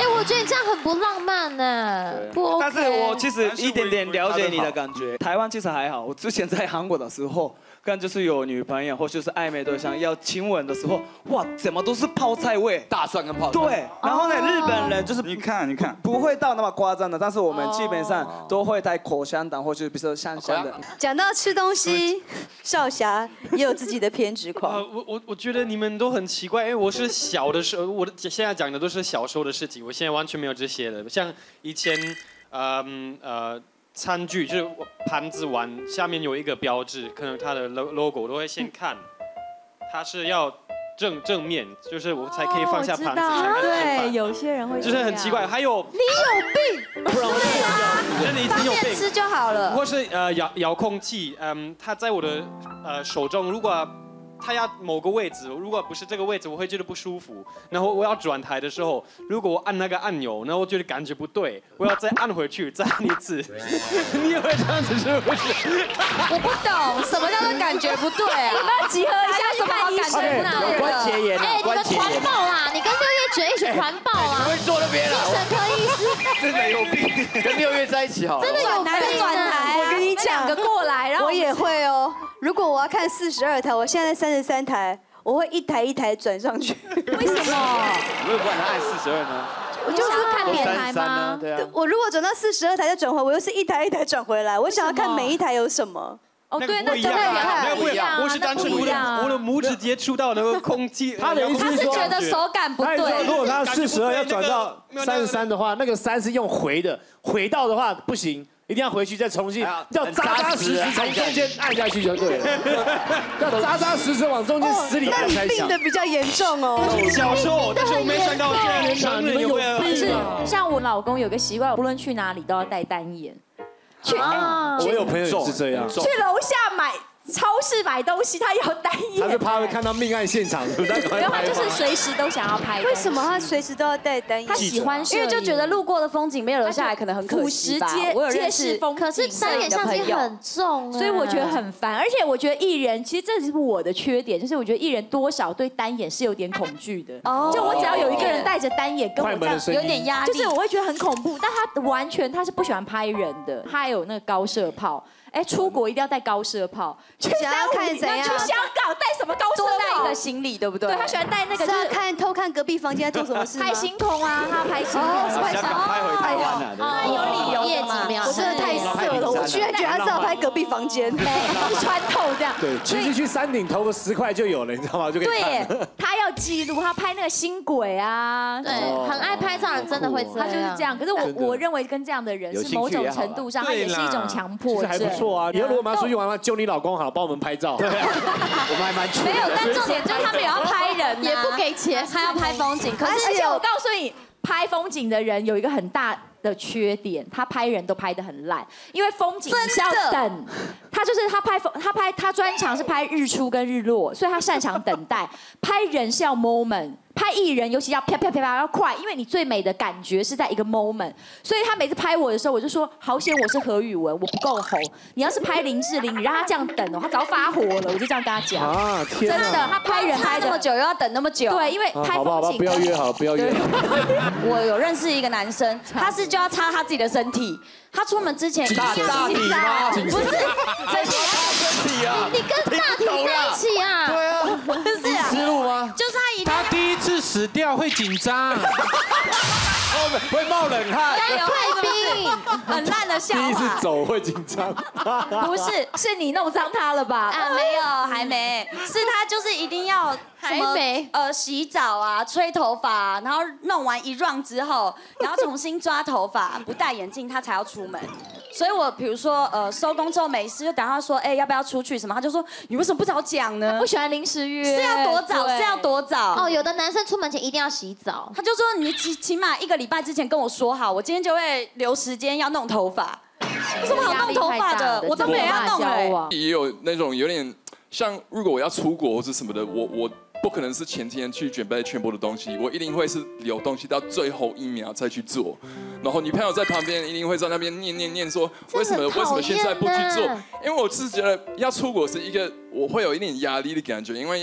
哎，我觉得你这样很不浪漫呢，不 OK。 但是我其实一点点了解你的感觉。台湾其实还好，我之前在韩国的时候，跟就是有女朋友或就是暧昧对象要亲吻的时候，哇，怎么都是泡菜味， 大蒜跟泡菜。 对，然后呢，日本人就是你看你看， 不会到那么夸张的，但是我们基本上都会带口香糖或者比如说香香的。 讲到吃东西，少侠也有自己的偏执狂。 我我我觉得你们都很奇怪，因为我是小的时候，我的现在讲的都是小时候的事情，我现在完全没有这些了。像以前，嗯呃。餐具就是盘子碗下面有一个标志，可能它的 logo 都会先看，它是要正正面，就是我才可以放下盘子。 哦、对，有些人会就是很奇怪。还有你有病， 不然我就真的已经有病， 吃就好了。 或是呃遥遥控器，嗯，它在我的呃手中，如果它要某个位置，如果不是这个位置，我会觉得不舒服。然后我要转台的时候，如果我按那个按钮，然后我觉得感觉不对，我要再按回去，再按一次。你也会这样子是不是？ 我不懂什么叫做感觉不对啊！ 你们要集合一下什么好感觉不对？有关节炎啊！ 哎，你们团报啦，你跟六月卷一起团报啊！ 你会坐那边了。 精神科医师真的有病，跟六月在一起好了。 真的有病， 转台。我跟你讲， 两个过来，然后我也会哦。如果我要看四十二台，我现在三十三台，我会一台一台转上去。 为什么？ 为什么他按四十二呢？ 我就是看别台吗？ 对啊。 我如果转到四十二台再转回，我又是一台一台转回来。我想要看每一台有什么。 哦，对，那不一样，那不一样。我是单纯我的我的拇指接触到那个空气。 他的意思是说，他是觉得手感不对。 如果他四十二要转到三十三的话，那个三是用回的，回到的话不行。一定要回去再重新，要扎扎实实从中间按下去就对了，要扎扎实实往中间撕里按才行。病的比较严重哦。 小时候，但是我没想到成人也会。 但是像我老公有个习惯，无论去哪里都要带单眼。去， 我有朋友也是这样。 去楼下买。超市买东西，他要单眼， 他是怕会看到命案现场，对不对？ 然后他就是随时都想要拍。 为什么他随时都要带单眼？ 他喜欢， 因为就觉得路过的风景没有留下来，可能很可惜吧。我有认识风可是单眼相机很重， 所以我觉得很烦。而且我觉得艺人，其实这是我的缺点，就是我觉得艺人多少对单眼是有点恐惧的。哦。就我只要有一个人带着单眼跟我这样， 有点压力， 就是我会觉得很恐怖。但他完全他是不喜欢拍人的，他还有那个高射炮。哎，出国一定要带高射炮，去想要看怎样？ 去香港带什么高射炮？ 多带一个行李，对不对？ 对他喜欢带那个， 是要看偷看隔壁房间在做什么事吗？ 拍星空啊，他要拍星空， 香港拍回台湾了， 啊，有理由业绩我真的太色了，我居然觉得他是要拍隔壁房间， 穿透这样。 对，其实去山顶投个十块就有了，你知道吗？就可以对，他要记录，他拍那个星轨啊， 对，很爱拍照人真的会这样， 他就是这样。可是我我认为跟这样的人是某种程度上，他也是一种强迫症， 还不错啊。以后如果我们要出去玩的话，就你老公好，帮我们拍照。对啊， 我们还蛮没有，但重点就是他们也要拍人， 也不给钱， 他要拍风景。可是而且我告诉你，拍风景的人有一个很大的缺点，他拍人都拍得很烂，因为风景是要等，他就是他拍风，他拍他专长是拍日出跟日落，所以他擅长等待。拍人是要 moment。拍艺人尤其要啪啪啪啪要快，因为你最美的感觉是在一个 moment。所以他每次拍我的时候，我就说好险我是何宇文，我不够红。你要是拍林志玲，你让他这样等哦，他早发火了。我就这样跟他讲。啊，天真的，他拍人拍那么久又要等那么久。 对，因为拍风景。 好吧，不要约好，不要约。 我有认识一个男生，他是就要擦他自己的身体。他出门之前大大体吗？ 不是， 在擦身体啊？ 你跟大体在一起啊？ 对啊， 不是啊， 思路吗？ 就是他一他第一次死掉会紧张， 会冒冷汗， 有退兵，很烂的笑话。 第一次走会紧张， 不是，是你弄脏他了吧？ 啊，没有，还没，是他就是一定要什么呃洗澡啊、吹头发，然后弄完一 round 之后，然后重新抓头发，不戴眼镜他才要出门。所以我比如说呃收工之后没事，就打电话说哎要不要出去什么，他就说你为什么不早讲呢？ 不喜欢临时约， 是要多早？是要多早？ 哦，有的男生出门前一定要洗澡， 他就说你起起码一个礼拜之前跟我说好，我今天就会留时间要弄头发。有什么好弄头发的？我都没要弄哎。 也有那种有点像，如果我要出国或者什么的，我我。不可能是前天去准备全部的东西，我一定会是留东西到最后一秒再去做。然后女朋友在旁边一定会在那边念念念说，为什么为什么现在不去做？因为我是觉得要出国是一个我会有一点压力的感觉，因为要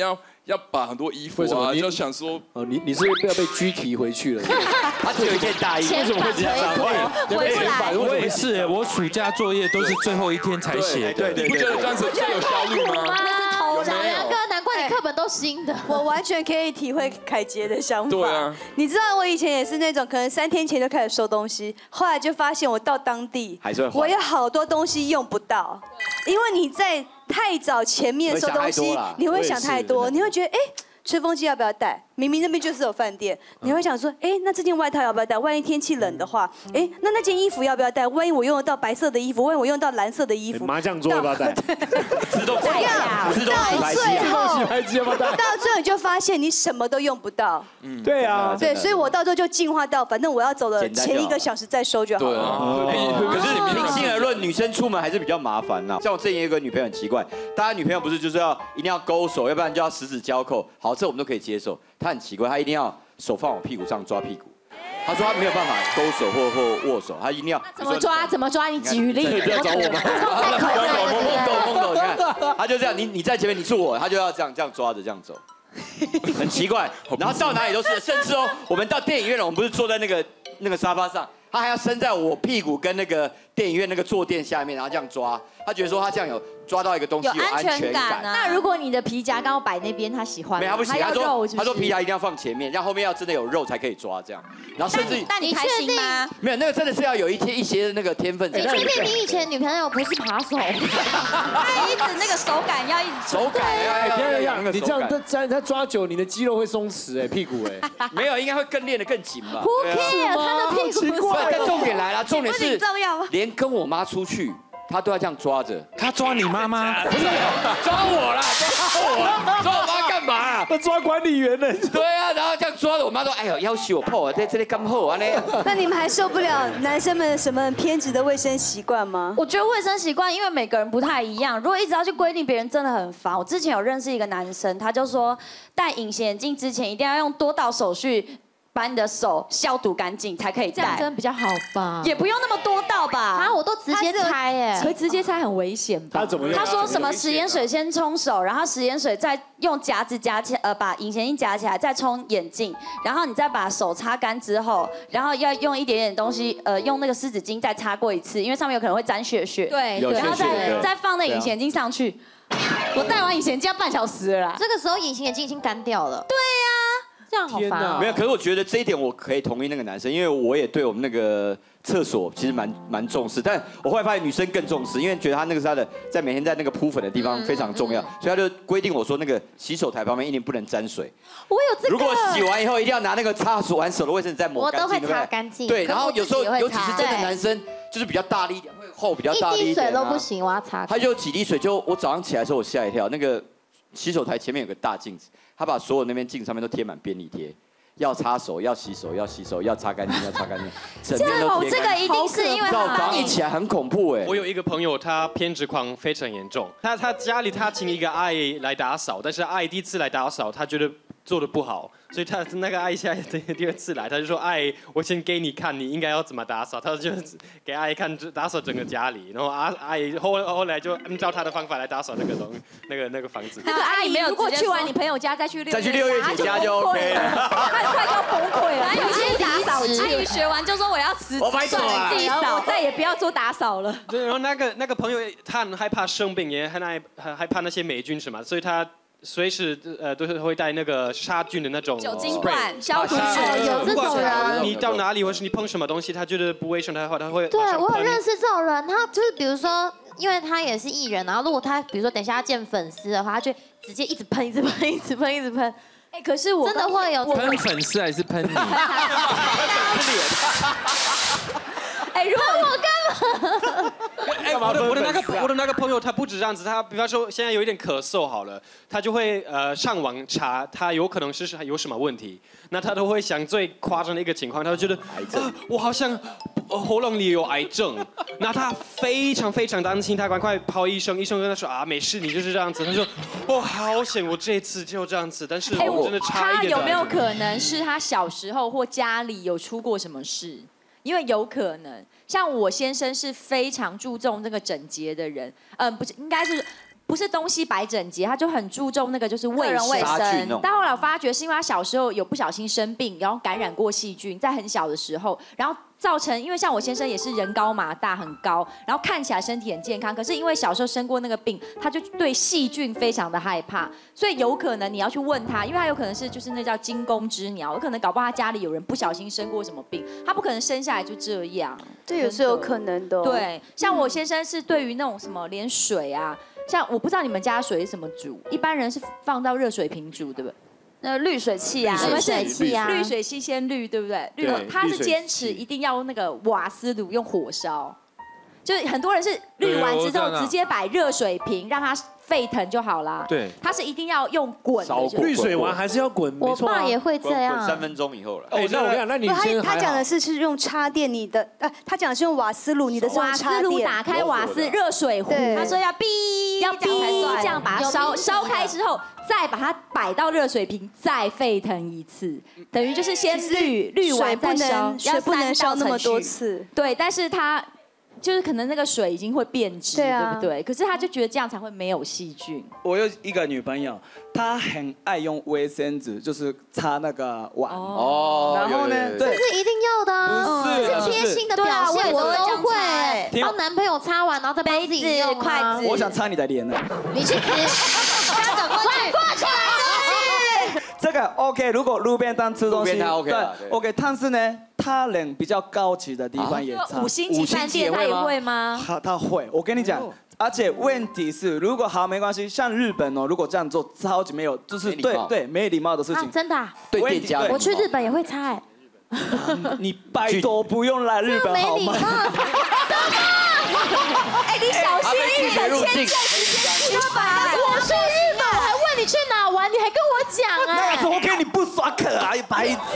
要把很多衣服啊，就想说， 哦，你你是不是要被拘提回去了？ 他只有一件大衣， 为什么会这样？ 回不来，我也是，我暑假作业都是最后一天才写。 对对，你不觉得这样子最有效率吗？ 小梁哥，难怪你课本都新的。 我完全可以体会凯杰的想法。 对啊， 你知道我以前也是那种，可能三天前就开始收东西，后来就发现我到当地，我有好多东西用不到，因为你在太早前面收东西，你会想太多，你会觉得哎。吹风机要不要带？明明那边就是有饭店，你会想说，哎，那这件外套要不要带？万一天气冷的话，哎，那那件衣服要不要带？万一我用得到白色的衣服，万一我用到蓝色的衣服， 麻将桌要不要带？ 自动洗牌机，自动洗牌机， 自动洗牌机要不要带？ 到最后你就发现你什么都用不到。 嗯，对啊， 对，所以我到最后就进化到，反正我要走了前一个小时再收就好了。 对啊，可是平心而论，女生出门还是比较麻烦呐。像我之前有一个女朋友很奇怪，大家女朋友不是就是要一定要勾手，要不然就要十指交扣。好，这我们都可以接受。她很奇怪，她一定要手放我屁股上抓屁股。她说她没有办法勾手或或握手，她一定要怎么抓？怎么抓？你举例。 不要找我们。懵懂懵懂，你看，她就这样，你你在前面，你是我，她就要这样这样抓着这样走，很奇怪。然后到哪里都是，甚至哦，我们到电影院了，我们不是坐在那个那个沙发上，她还要伸在我屁股跟那个电影院那个坐垫下面，然后这样抓。她觉得说她这样有抓到一个东西有安全感。 那如果你的皮夹刚好摆那边，她喜欢， 没有，她不行。她说她说皮夹一定要放前面，让后面要真的有肉才可以抓这样。然后甚至但你开心吗？ 没有，那个真的是要有一天一些那个天分。 你确定你以前女朋友不是扒手？ 她一直那个手感要一直手感要要你这样他他抓久，你的肌肉会松弛哎，屁股哎。 没有，应该会更练得更紧吧。 Who care？他的屁股。 但重点来了，重点是连跟我妈出去。他都要这样抓着， 他抓你妈妈？ 不是，抓我啦，抓我，抓我妈干嘛？ 他抓管理员呢？ 对啊，然后这样抓着我妈说：“哎呦，要求我破啊，在这里干好啊呢。” 那你们还受不了男生们什么很偏执的卫生习惯吗？ 我觉得卫生习惯，因为每个人不太一样，如果一直要去规定别人，真的很烦。我之前有认识一个男生，他就说戴隐形眼镜之前一定要用多道手续。把你的手消毒干净才可以戴， 这样真的比较好吧？ 也不用那么多道吧？ 啊，我都直接拆耶， 可直接拆很危险吧？ 他怎么用？ 他说什么食盐水先冲手，然后食盐水再用夹子夹起，呃，把隐形眼镜夹起来，再冲眼镜，然后你再把手擦干之后，然后要用一点点东西，呃，用那个湿纸巾再擦过一次，因为上面有可能会沾血血。 对， 然后再再放那隐形眼镜上去。我戴完隐形眼镜要半小时了啦。 这个时候隐形眼镜已经干掉了。 对呀。 这样好烦啊！ 没有，可是我觉得这一点我可以同意那个男生，因为我也对我们那个厕所其实蛮蛮重视，但我后来发现女生更重视，因为觉得他那个是他的在每天在那个铺粉的地方非常重要，所以他就规定我说那个洗手台旁边一定不能沾水。 我有这个。 如果洗完以后一定要拿那个擦完手的卫生纸再抹干净， 我都会擦干净。 对，然后有时候尤其是真的男生就是比较大力一点，会厚比较大力一点， 一滴水都不行，我要擦。 他就几滴水，就我早上起来的时候我吓一跳，那个洗手台前面有个大镜子，他把所有那边镜上面都贴满便利贴。要擦手，要洗手，要洗手，要擦干净，要擦干净，整面都贴干净。 这个一定是因为早上一起来很恐怖哎。 我有一个朋友，他偏执狂非常严重。他他家里他请一个阿姨来打扫，但是阿姨第一次来打扫，他觉得做的不好，所以他那个阿姨现在第二次来，他就说：“阿姨，我先给你看，你应该要怎么打扫。”他就给阿姨看打扫整个家里，然后阿阿姨后后来就按照他的方法来打扫那个东那个那个房子。 那个阿姨没有，如果去完你朋友家再去六再去六月姐家就 OK 了。 快要崩溃了， 有些打扫阿姨学完就说我要辞职， 我算了自己扫， 再也不要做打扫了。 对，然后那个那个朋友他很害怕生病，也很害很害怕那些霉菌什么，所以他。随时呃都是会带那个杀菌的那种酒精罐、消毒水，有这种人。 你到哪里或是你碰什么东西，他觉得不卫生的话，他会。 对，我有认识这种人，他就是比如说，因为他也是艺人，然后如果他比如说等一下要见粉丝的话，他就直接一直喷、一直喷、一直喷、一直喷。 哎，可是我真的会有喷粉丝还是喷你？喷脸。 哎，如果我干嘛？ 哎，我的我的那个我的那个朋友，他不止这样子，他比方说现在有一点咳嗽好了，他就会呃上网查，他有可能是有什么问题，那他都会想最夸张的一个情况，他就觉得癌症，我好像喉咙里有癌症，那他非常非常担心，他赶快跑医生，医生跟他说啊没事，你就是这样子，他说我好险，我这次就这样子，但是我真的差一点。 他有没有可能是他小时候或家里有出过什么事？因为有可能，像我先生是非常注重这个整洁的人，嗯，不是，应该是不是东西摆整洁，他就很注重那个就是卫生。 卫生。 但后来我发觉是因为他小时候有不小心生病，然后感染过细菌，在很小的时候，然后造成因为像我先生也是人高马大很高，然后看起来身体很健康，可是因为小时候生过那个病，他就对细菌非常的害怕，所以有可能你要去问他，因为他有可能是就是那叫惊弓之鸟，有可能搞不好他家里有人不小心生过什么病，他不可能生下来就这样。 这也是有可能的。 对，像我先生是对于那种什么连水啊。像我不知道你们家水是怎么煮，一般人是放到热水瓶煮，对不对？ 那滤水器啊， 我们是滤水器啊， 滤水器先滤，对不对？滤，他是坚持一定要用那个瓦斯炉用火烧，就是很多人是滤完之后直接摆热水瓶让它沸腾就好啦。 对， 它是一定要用滚的， 滤水完还是要滚， 我爸也会这样， 三分钟以后了。 哎，那我跟你讲，那你先他讲的是是用插电，你的呃，他讲的是用瓦斯炉，你的是用插电。 瓦斯炉打开瓦斯热水壶，他说要逼要逼这样把它烧烧开之后，再把它摆到热水瓶，再沸腾一次，等于就是先滤滤完再烧， 水不能烧那么多次。 对，但是他。就是可能那个水已经会变质，对不对？可是他就觉得这样才会没有细菌。 我有一个女朋友，她很爱用卫生纸，就是擦那个碗。 哦。 然后呢？ 这是一定要的啊， 不是， 这是贴心的表现，我都会。帮男朋友擦完，然后再帮自己用筷子。 我想擦你的脸呢。 你去吃。他走过去，过去。 这个 OK， 如果路边摊吃东西， 对 OK， OK， 但是呢，他人比较高级的地方也擦。 五星级饭店他也会吗？ 他他会，我跟你讲，而且问题是，如果好没关系，像日本哦，如果这样做超级没有，就是对对没礼貌的事情。 真的？ 对店家， 我去日本也会擦哎。 你拜托不用来日本好吗？ 哎，你小心一点，签证直接吧。 我去日本，我还问你去哪玩，你还跟我讲哎。 那怎么可以你不耍可啊，白痴！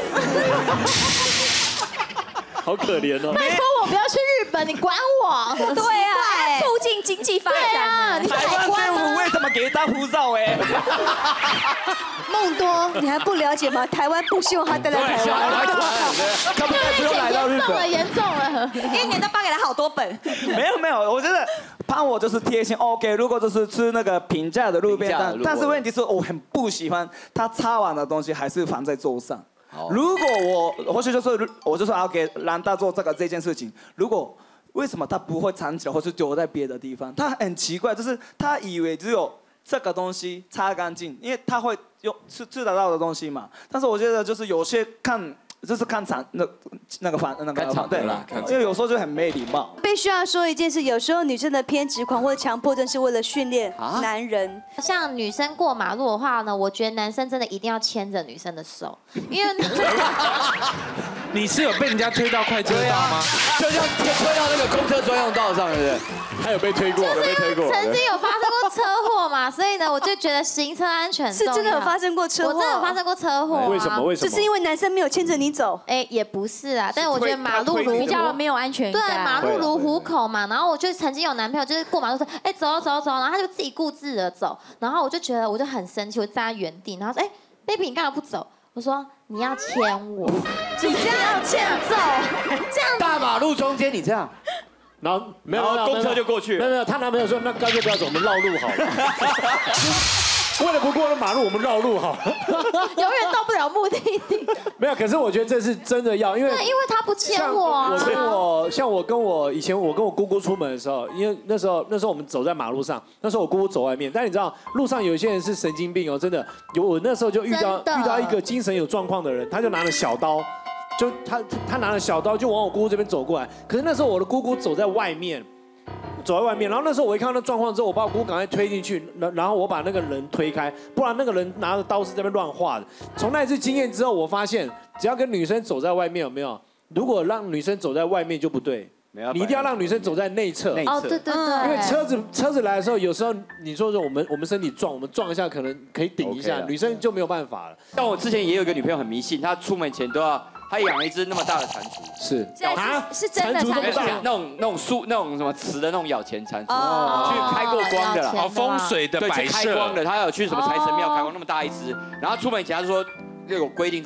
好可怜哦！ 拜托我不要去日本，你管我？ 对啊，促进经济发展。 台湾政府为什么给他护照？哎， 梦多，你还不了解吗？台湾不希望他待在台湾。 他不不用来到日本， 严重了， 一年都发给他好多本。 没有没有，我觉得帮我就是贴心 OK。如果就是吃那个平价的路边摊，但是问题是我很不喜欢他擦完的东西还是放在桌上。如果我或许就是我就是要给让他做这个这件事情，如果为什么他不会藏起来或是丢在别的地方？他很奇怪，就是他以为只有这个东西擦干净，因为他会用吃吃得到的东西嘛。但是我觉得就是有些看。就是看场那那个反那个看场对啦，因为有时候就很没礼貌。 必须要说一件事，有时候女生的偏执狂或者强迫症是为了训练男人。 像女生过马路的话呢，我觉得男生真的一定要牵着女生的手，因为你是有被人家推到快车道吗？ 就像推到那个公车专用道上，对不对？ 他有被推过，有被推过。 曾经有发生过车祸嘛，所以呢，我就觉得行车安全是真的有发生过车祸， 我真的有发生过车祸。 为什么？为什么？ 就是因为男生没有牵着你走。 哎，也不是啊，但是我觉得马路如比较没有安全感。 对，马路如虎口嘛。然后我就曾经有男朋友就是过马路说，哎，走走走，然后他就自己固执的走，然后我就觉得我就很生气，我站在原地，然后说，哎 ，baby 你干嘛不走？我说你要牵我， 你这样牵走， 这样大马路中间你这样。 然后没有， 公车就过去。 没有没有，她男朋友说那干脆不要走，我们绕路好了。为了不过那马路，我们绕路好了。 永远到不了目的地。 没有，可是我觉得这是真的要，因为对，因为他不牵我啊。 我跟我像我跟我以前我跟我姑姑出门的时候，因为那时候那时候我们走在马路上，那时候我姑姑走外面，但你知道路上有些人是神经病哦，真的有我那时候就遇到遇到一个精神有状况的人，他就拿了小刀。就他他拿了小刀就往我姑姑这边走过来，可是那时候我的姑姑走在外面，走在外面，然后那时候我一看到那状况之后，我把我姑姑赶快推进去，然然后我把那个人推开，不然那个人拿着刀是在那边乱画的。从那次经验之后，我发现只要跟女生走在外面，有没有？如果让女生走在外面就不对。你一定要让女生走在内侧， 哦，对对对， 因为车子车子来的时候，有时候你说说我们我们身体撞，我们撞一下可能可以顶一下，女生就没有办法了。 像我之前也有一个女朋友很迷信，她出门前都要，她养了一只那么大的蟾蜍， 是啊，是真的蟾蜍， 那种那种树那种什么瓷的那种咬钱蟾蜍，去开过光的啦， 好风水的摆设， 开光的，她有去什么财神庙开光那么大一只，然后出门前她说有规定说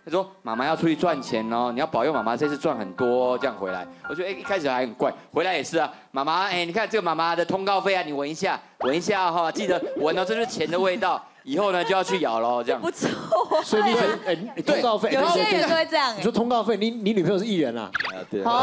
他说妈妈要出去赚钱哦，你要保佑妈妈这次赚很多，这样回来。我觉得哎一开始还很怪，回来也是啊，妈妈哎你看这个妈妈的通告费啊，你闻一下，闻一下哈，记得闻哦，这就是钱的味道。以后呢就要去咬喽，这样不错。 所以你哎，你通告费， 有些人都会这样。 你说通告费，你你女朋友是艺人啊？ 啊对。 哦。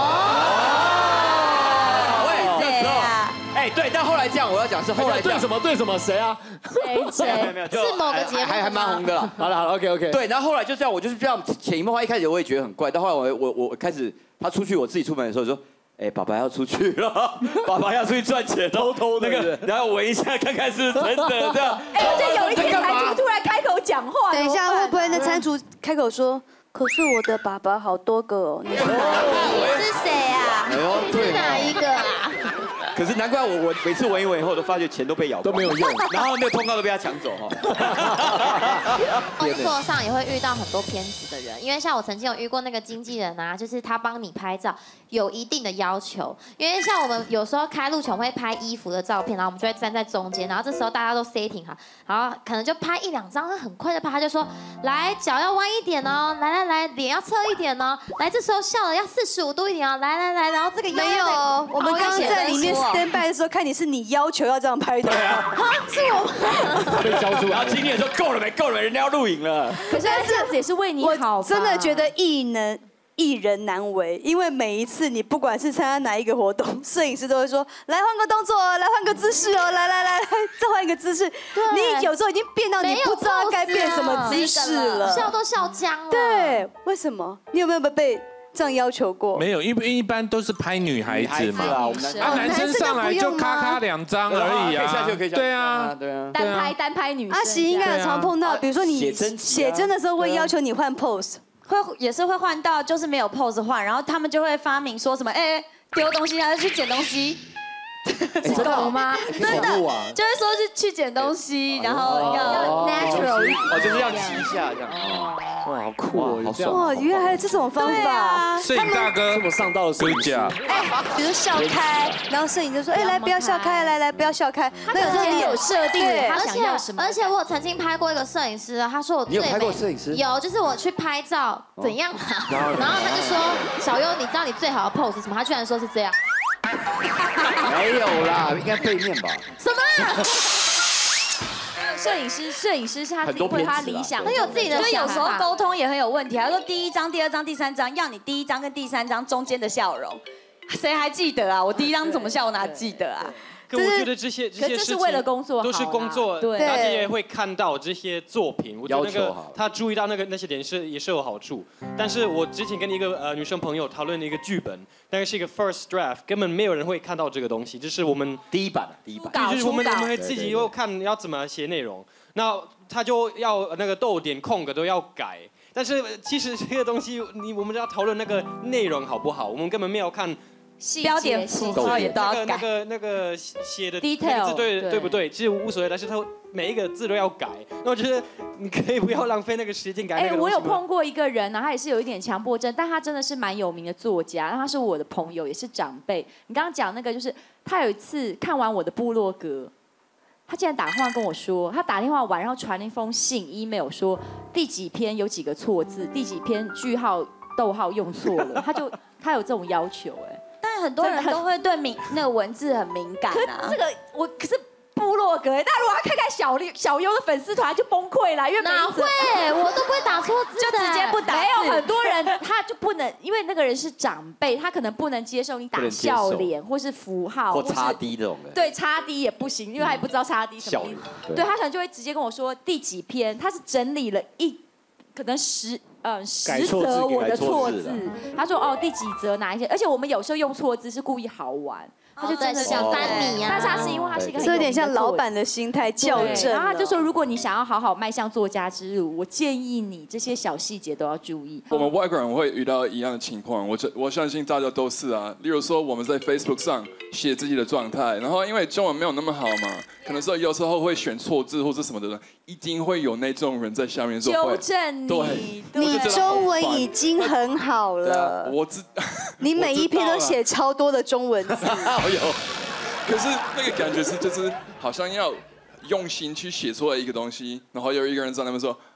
谁啊？哎对，但后来这样，我要讲是后来对什么对什么谁啊？ 谁谁？是某个节目还还蛮红的啦。 好了好了 OK OK。 对，然后后来就这样，我就是这样潜移默化，一开始我也觉得很怪，到后来我我我开始他出去，我自己出门的时候说。哎，爸爸要出去了，爸爸要出去赚钱，偷偷那个，然后闻一下看看是不是真的这样。 哎，这有一天餐厨突然开口讲话， 等一下会不会那餐厨开口说？可是我的爸爸好多个哦，你是谁啊？ 哎呦， 是哪一个啊？ 可是难怪我我每次闻一闻以后，都发觉钱都被咬都没有用， 然后那个通告都被他抢走哈。 工作上也会遇到很多偏执的人，因为像我曾经有遇过那个经纪人啊，就是他帮你拍照有一定的要求，因为像我们有时候开路前会拍衣服的照片，然后我们就会站在中间，然后这时候大家都 setting 好，然后可能就拍一两张，他很快就拍，他就说来脚要弯一点哦，来来来脸要侧一点哦，来这时候笑了要四十五度一点哦，来来来，然后这个没有，我们刚刚在里面 stand by 的时候，看你是你要求要这样拍的， 啊，是我被交出来， 然后经理说够了没够了没，人家要录影了。 可是这样子也是为你好， 真的觉得艺能。艺人难为，因为每一次你不管是参加哪一个活动，摄影师都会说来换个动作哦，来换个姿势哦，来来来来，再换一个姿势。你有时候已经变到你不知道该变什么姿势了， 笑都笑僵了。 对，为什么？你有没有被这样要求过？ 没有，因为一般都是拍女孩子嘛， 啊， 男生上来就咔咔两张而已啊， 可以下去可以下去。 对啊， 对啊， 单拍单拍女生。 阿喜应该常碰到，比如说你写真的时候会要求你换 pose。 会也是会换到，就是没有 pose 换，然后他们就会发明说什么，哎，丢东西，还是去捡东西， 是狗吗？ 真的，就会说是去捡东西，然后要 natural， 哦，就是要挤一下这样。 哇，好酷哦，好爽！ 哇，原来还有这种方法。 摄影大哥这么上道的摄影师， 哎，比如笑开，然后摄影就说，哎，来不要笑开，来来不要笑开。 那有时候你有设定，他想要什么？ 而且我曾经拍过一个摄影师，他说我你有拍过摄影师？ 有，就是我去拍照怎样，然后他就说小优，你知道你最好的 pose 是什么？他居然说是这样。 没有啦，应该背面吧？ 什么？ 摄影师，摄影师是他自己会他理想， 他有自己的， 所以有时候沟通也很有问题。他说第一张、第二张、第三张，要你第一张跟第三张中间的笑容，谁还记得啊？我第一张怎么笑，我哪记得啊？ 可我觉得这些这些事情为了工作都是工作， 对， 大家也会看到这些作品。我觉得那个他注意到那个那些点是也是有好处。但是我之前跟一个呃女生朋友讨论了一个剧本，那个是一个 first draft， 根本没有人会看到这个东西，这是我们第一版第一版， 就是我们我们会自己又看要怎么写内容。那他就要那个逗点空格都要改。但是其实这个东西你我们要讨论那个内容好不好，我们根本没有看。 标点符号也都要改， 那个那个写的 detail 字对对不对？其实无所谓，但是他每一个字都要改。那我觉得你可以不要浪费那个时间改那个。哎， 我有碰过一个人呢，他也是有一点强迫症，但他真的是蛮有名的作家，他是我的朋友，也是长辈。你刚刚讲那个，就是他有一次看完我的部落格，他竟然打电话跟我说，他打电话完然后传了一封信 email 说第几篇有几个错字，第几篇句号逗号用错了，他就他有这种要求哎。 但很多人都会对敏那个文字很敏感啊。 可这个我可是部落格，但如果他看看小丽小优的粉丝团就崩溃了，因为哪会我都不会打错字， 就直接不打。没有很多人他就不能，因为那个人是长辈，他可能不能接受你打笑脸或是符号或叉 D 这种的。 对，叉 D 也不行，因为他也不知道叉 D 什么意思。对他可能就会直接跟我说第几篇，他是整理了一可能十。嗯，十则我的错字，他说哦第几则哪一些，而且我们有时候用错字是故意好玩，他就真的想翻你呀。 但是他是因为他是一个， 这有点像老板的心态校正。 然后他就说，如果你想要好好迈向作家之路，我建议你这些小细节都要注意。 我们外国人会遇到一样的情况，我我相信大家都是啊。例如说我们在 Facebook 上写自己的状态，然后因为中文没有那么好嘛，可能说有时候会选错字或者什么的，一定会有那种人在下面说纠正你。 对， 你中文已经很好了。 我知， 你每一篇都写超多的中文字。 有，可是那个感觉是就是好像要用心去写出来一个东西，然后有一个人在那边说啊，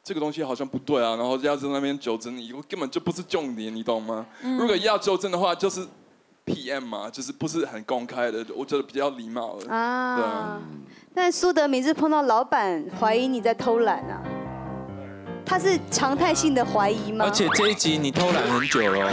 这个东西好像不对啊，然后要在那边纠正你，根本就不是重点，你懂吗？如果要纠正的话，就是 P M 嘛，就是不是很公开的，我觉得比较礼貌的。啊，对啊。 但苏德明是碰到老板怀疑你在偷懒啊，他是常态性的怀疑吗？ 而且这一集你偷懒很久了。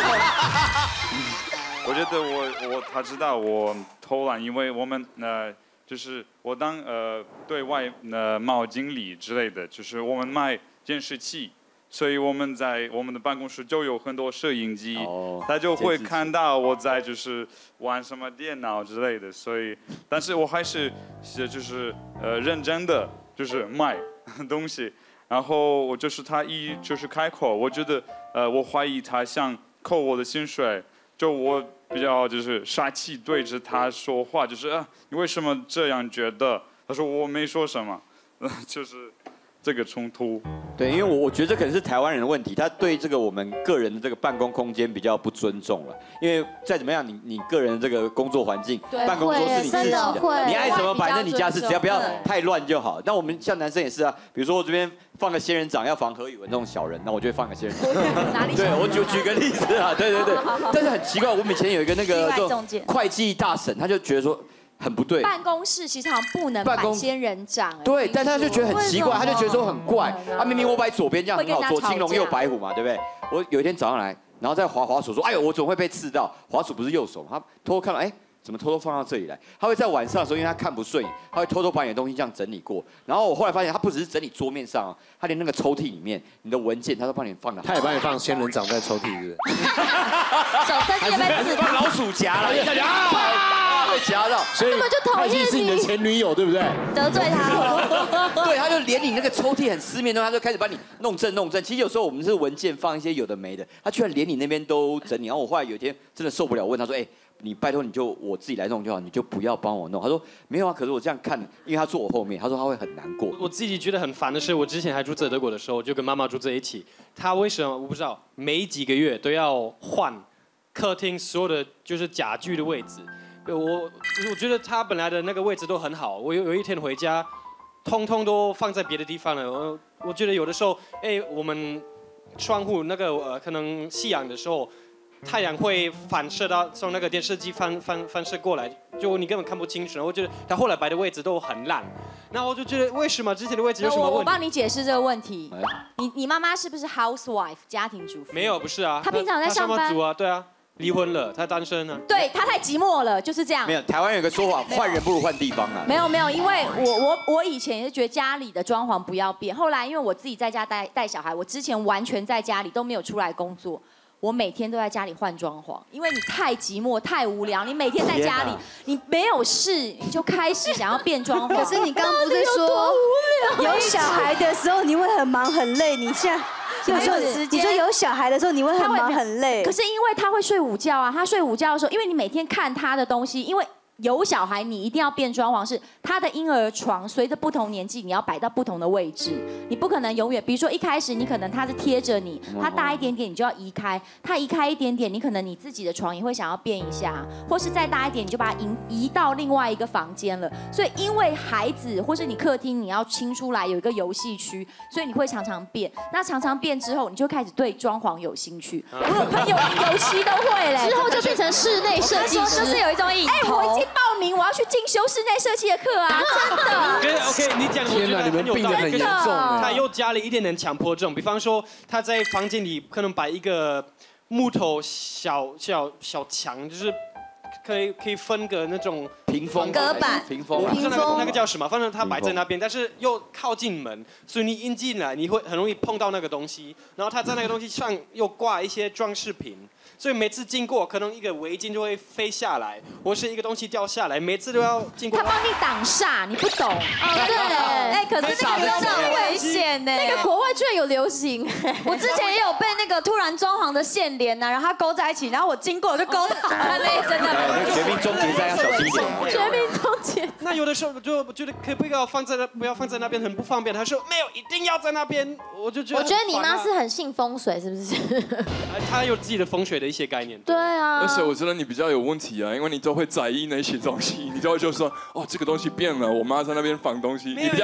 我觉得我我他知道我偷懒，因为我们呃。就是我当呃对外呃贸经理之类的，就是我们卖监视器，所以我们在我们的办公室就有很多摄影机，哦、他就会看到我在就是玩什么电脑之类的，所以但是我还是就是呃认真的就是卖东西，然后我就是他一就是开口，我觉得呃我怀疑他想扣我的薪水，就我。比较就是杀气对着他说话，就是啊，你为什么这样觉得？他说我没说什么，就是这个冲突。 对，因为我我觉得这可能是台湾人的问题，他对这个我们个人的这个办公空间比较不尊重了。因为再怎么样，你你个人的这个工作环境，办公桌是你自己的，你爱怎么摆在你家是，只要不要太乱就好。那我们像男生也是啊，比如说我这边放个仙人掌要防何宇文那种小人，那我就会放个仙人掌。对，我举举个例子啊，对对对。但是很奇怪，我们以前有一个那个会计大神，他就觉得说。很不对， 办公室其实好像不能摆仙人掌。 对，但他就觉得很奇怪，他就觉得说很怪。啊，明明我摆左边这样很好做，青龙右白虎嘛，对不对？我有一天早上来，然后在滑滑鼠说，哎呦，我总会被刺到。滑鼠不是右手，他偷偷看到，哎，怎么偷偷放到这里来？他会在晚上的时候，因为他看不顺眼，他会偷偷把你的东西这样整理过。然后我后来发现，他不只是整理桌面上，他连那个抽屉里面你的文件，他都帮你放的。 他也帮你放仙人掌在抽屉，是不是？ 小三也被刺放老鼠夹了，被夹到， 所以他已经是你的前女友，对不对？ 得罪他了。 对，他就连你那个抽屉很私密的东西，他就开始帮你弄正弄正。其实有时候我们是文件放一些有的没的，他居然连你那边都整理。然后我后来有一天真的受不了，问他说：“哎，你拜托你就我自己来弄就好，你就不要帮我弄。”他说：“没有啊，可是我这样看，因为他坐我后面，他说他会很难过。” 我自己觉得很烦的是，我之前还住在德国的时候，就跟妈妈住在一起，他为什么我不知道，每几个月都要换客厅所有的就是家具的位置。我我觉得他本来的那个位置都很好，我有有一天回家，通通都放在别的地方了。我我觉得有的时候，哎，我们窗户那个呃，可能夕阳的时候，太阳会反射到从那个电视机反反反射过来，就你根本看不清楚。我觉得他后来摆的位置都很烂，那我就觉得为什么之前的位置有什么问题？ 我帮你解释这个问题。你你妈妈是不是 housewife 家庭主妇？ 没有，不是啊。 她平常在上班。 族啊，对啊。离婚了，他单身啊。 对他太寂寞了，就是这样。 没有，台湾有个说法，换人不如换地方啊。 没有没有，因为我我我以前也是觉得家里的装潢不要变，后来因为我自己在家带带小孩，我之前完全在家里都没有出来工作，我每天都在家里换装潢，因为你太寂寞太无聊，你每天在家里你没有事，你就开始想要变装潢。 可是你刚刚不是说有小孩的时候你会很忙很累，你现在。有时候你说有小孩的时候，你会很忙很累。 可是因为他会睡午觉啊，他睡午觉的时候，因为你每天看他的东西，因为有小孩，你一定要变装潢，是他的婴儿床随着不同年纪，你要摆到不同的位置，你不可能永远，比如说一开始你可能他是贴着你，他大一点点你就要移开，他移开一点点，你可能你自己的床也会想要变一下，或是再大一点你就把它移移到另外一个房间了。所以因为孩子或是你客厅你要清出来有一个游戏区，所以你会常常变。那常常变之后，你就开始对装潢有兴趣。我有朋友连油漆都会嘞， 之后就变成室内设计师， 就是有一种瘾头。哎，我已经报名，我要去进修室内设计的课啊，真的。 OK， 你讲的我觉得很有道理， 很严重。 他又加了一点点强迫症，比方说他在房间里可能摆一个木头小小小墙，就是可以可以分个那种屏风隔板， 屏风， 那个那个叫什么？反正它摆在那边，但是又靠近门，所以你一进来你会很容易碰到那个东西。然后他在那个东西上又挂一些装饰品。所以每次经过，可能一个围巾就会飞下来，或是一个东西掉下来，每次都要经过。 他帮你挡煞，你不懂。 哦，对。哎，可是那个真的很危险呢。 那个国外居然有流行。 我之前也有被那个突然装潢的线连呐，然后它勾在一起，然后我经过我就勾到，那真的。 绝命终结战要小心一点。 绝命终结。 那有的时候就觉得可不可以放在那，不要放在那边，很不方便。他说没有，一定要在那边，我就觉得。 我觉得你妈是很信风水，是不是？ 她有自己的风水的一些概念。 对啊。 而且我觉得你比较有问题啊，因为你都会在意那些东西，你就会就说哦，这个东西变了，我妈在那边放东西，你比较有骗子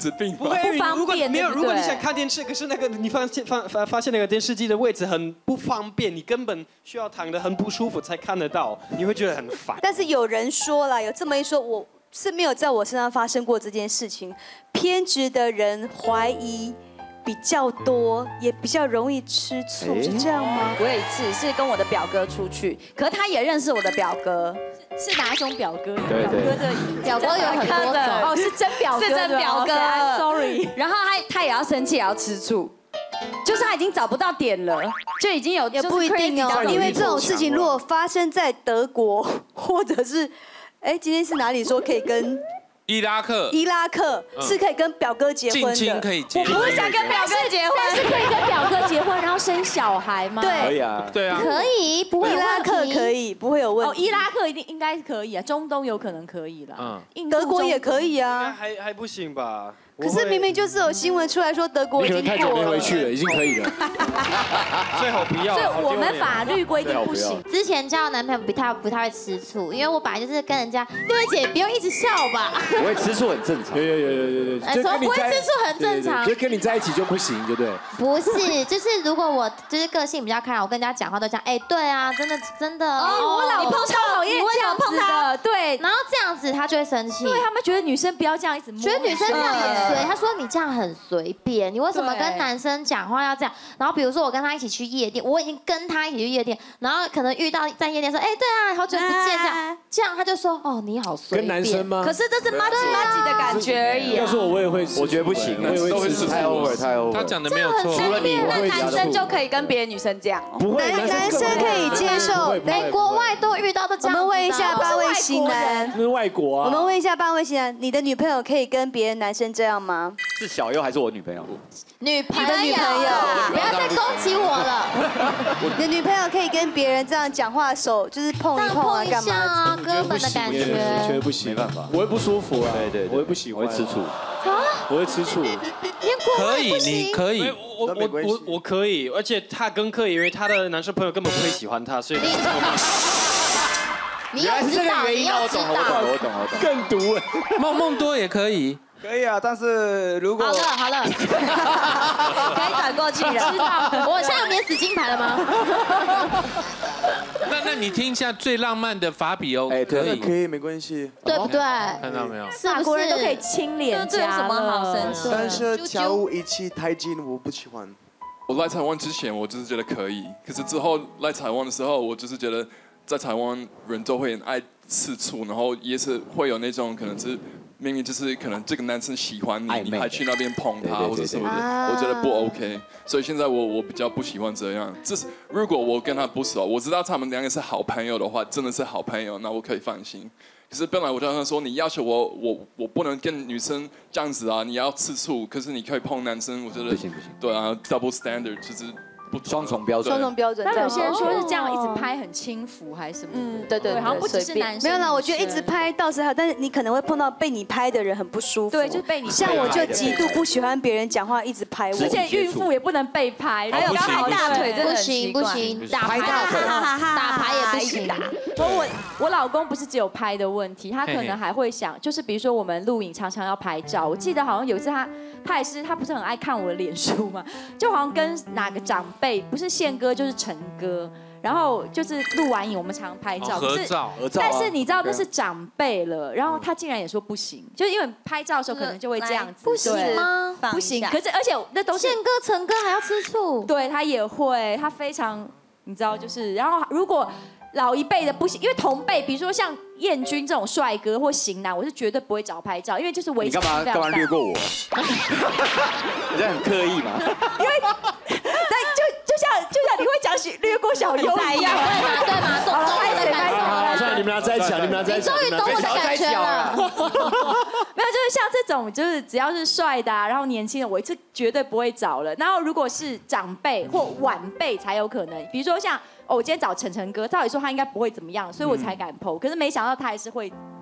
子病吧？ 不会，如果没有，如果你想看电视，可是那个你发现发发发现那个电视机的位置很不方便，你根本需要躺得很不舒服才看得到，你会觉得很烦。 但是有人说了，有这么一说，我是没有在我身上发生过这件事情。偏执的人怀疑比较多，也比较容易吃醋，是这样吗？ 我有一次是跟我的表哥出去，可是他也认识我的表哥。 是哪一种表哥？ 对对， 表哥的表哥有很多种哦，是真表哥， 是真表哥。 I'm sorry。 然后他他也要生气，也要吃醋，就是他已经找不到点了，就已经有也不一定哦，因为这种事情如果发生在德国，或者是，哎，今天是哪里说可以跟？ 伊拉克， 伊拉克是可以跟表哥结婚的， 近亲可以结婚。 我不是想跟表哥结婚， 但是可以跟表哥结婚，然后生小孩吗？ 对， 可以啊， 对啊， 可以，不会有伊拉克可以，不会有问题。 哦，伊拉克一定应该是可以啊，中东有可能可以啦， 嗯，德国也可以啊， 还还不行吧？ 可是明明就是有新闻出来说德国已经过了， 你可能太久没回去了，已经可以了。 最好不要。 所以我们法律规定不行。 之前交男朋友不太不太会吃醋，因为我本来就是跟人家六位姐不用一直笑吧。 不会吃醋很正常。 有有有有有有。 怎么不会吃醋很正常？ 就跟你在一起就不行，对不对？ 不是，就是如果我就是个性比较开朗，我跟人家讲话都讲，哎，对啊，真的真的。 哦，我老公超讨厌这样碰他，对， 然后这样子他就会生气。 对他们觉得女生不要这样一直摸， 觉得女生这样很随，他说你这样很随便，你为什么跟男生讲话要这样？然后比如说我跟他一起去夜店，我已经跟他一起去夜店，然后可能遇到在夜店说，哎，对啊，好久不见，这样这样他就说，哦，你好随便。 跟男生吗？ 可是这是麻吉麻吉的感觉而已。 要是我我也会， 我觉得不行，我也会吃醋，太 over 太 over。 他讲的没有错， 除了你，那男生就可以跟别的女生这样。 不会， 男生可以接受。 连国外都遇到的这样。 我们问一下八位型男， 那是外国啊。 我们问一下八位型男，你的女朋友可以跟别的男生这样吗？ 是小优还是我女朋友？ 女朋友， 女朋友， 不要再攻击我了。 你的女朋友可以跟别人这样讲话，手就是碰一碰啊，干嘛？ 啊，哥们的感觉。 我觉得不行，没办法，我会不舒服啊。 对对， 我会不喜欢， 我会吃醋。 我会吃醋。 可以，你可以。 我我我我可以，而且他更可以，因为他的男生朋友根本不会喜欢他，所以。 你又知道，你又知道， 我懂我懂。 更毒了， 梦梦多也可以。 可以啊，但是如果好了好了， 可以转过去了。 知道，我现在有免死金牌了吗？ 那那你听一下最浪漫的法比欧， 哎， 可以可以，没关系， 对不对？ 看到没有？ 法国人都可以亲脸颊， 这有什么好生气？ 但是跳舞一起太近，我不喜欢。 我来台湾之前，我就是觉得可以，可是之后来台湾的时候，我就是觉得在台湾人都会很爱吃醋，然后也是会有那种可能是。明明就是可能这个男生喜欢你，你还去那边碰他或者什么的，我觉得不 OK。所以现在我我比较不喜欢这样。这是如果我跟他不熟，我知道他们两个是好朋友的话，真的是好朋友，那我可以放心。可是本来我就跟他说，你要求我我我不能跟女生这样子啊，你要吃醋，可是你可以碰男生，我觉得不行不行。 对啊 ，double standard 就是。 双重标准， 双重标准。 但有些人说是这样一直拍很轻浮还是什么？嗯， 对对， 好像不只是男生。 没有啦，我觉得一直拍倒是还有，但是你可能会碰到被你拍的人很不舒服。 对，就被你。 像我就极度不喜欢别人讲话一直拍我。 而且孕妇也不能被拍， 还有拍大腿， 不行不行，打牌打牌也不行。 我我我老公不是只有拍的问题，他可能还会想，就是比如说我们录影常常要拍照，我记得好像有一次他他也是他不是很爱看我的脸书嘛，就好像跟哪个长辈不是宪哥就是陈哥，然后就是录完影我们常拍照， 合照， 合照。但是你知道那是长辈了，然后他竟然也说不行，就是因为拍照的时候可能就会这样子， 不行吗？ 不行。可是而且那都是宪哥、陈哥还要吃醋， 对他也会，他非常你知道就是，然后如果。老一辈的不行，因为同辈，比如说像彦君这种帅哥或型男，我是绝对不会找拍照，因为就是危险。 你干嘛干嘛略过我？你这很刻意嘛？ 因为，但就就像就像你会讲略过小优一样， 对嘛对嘛，懂懂我的感受。 好了，算了，你们俩在一起啊，你们俩在一起。 你终于懂我的感觉了。 没有，就是像这种，就是只要是帅的，然后年轻人，我是绝对不会找了。然后如果是长辈或晚辈才有可能，比如说像。哦，我今天找晨晨哥，照理说他应该不会怎么样，所以我才敢 po。可是没想到他还是会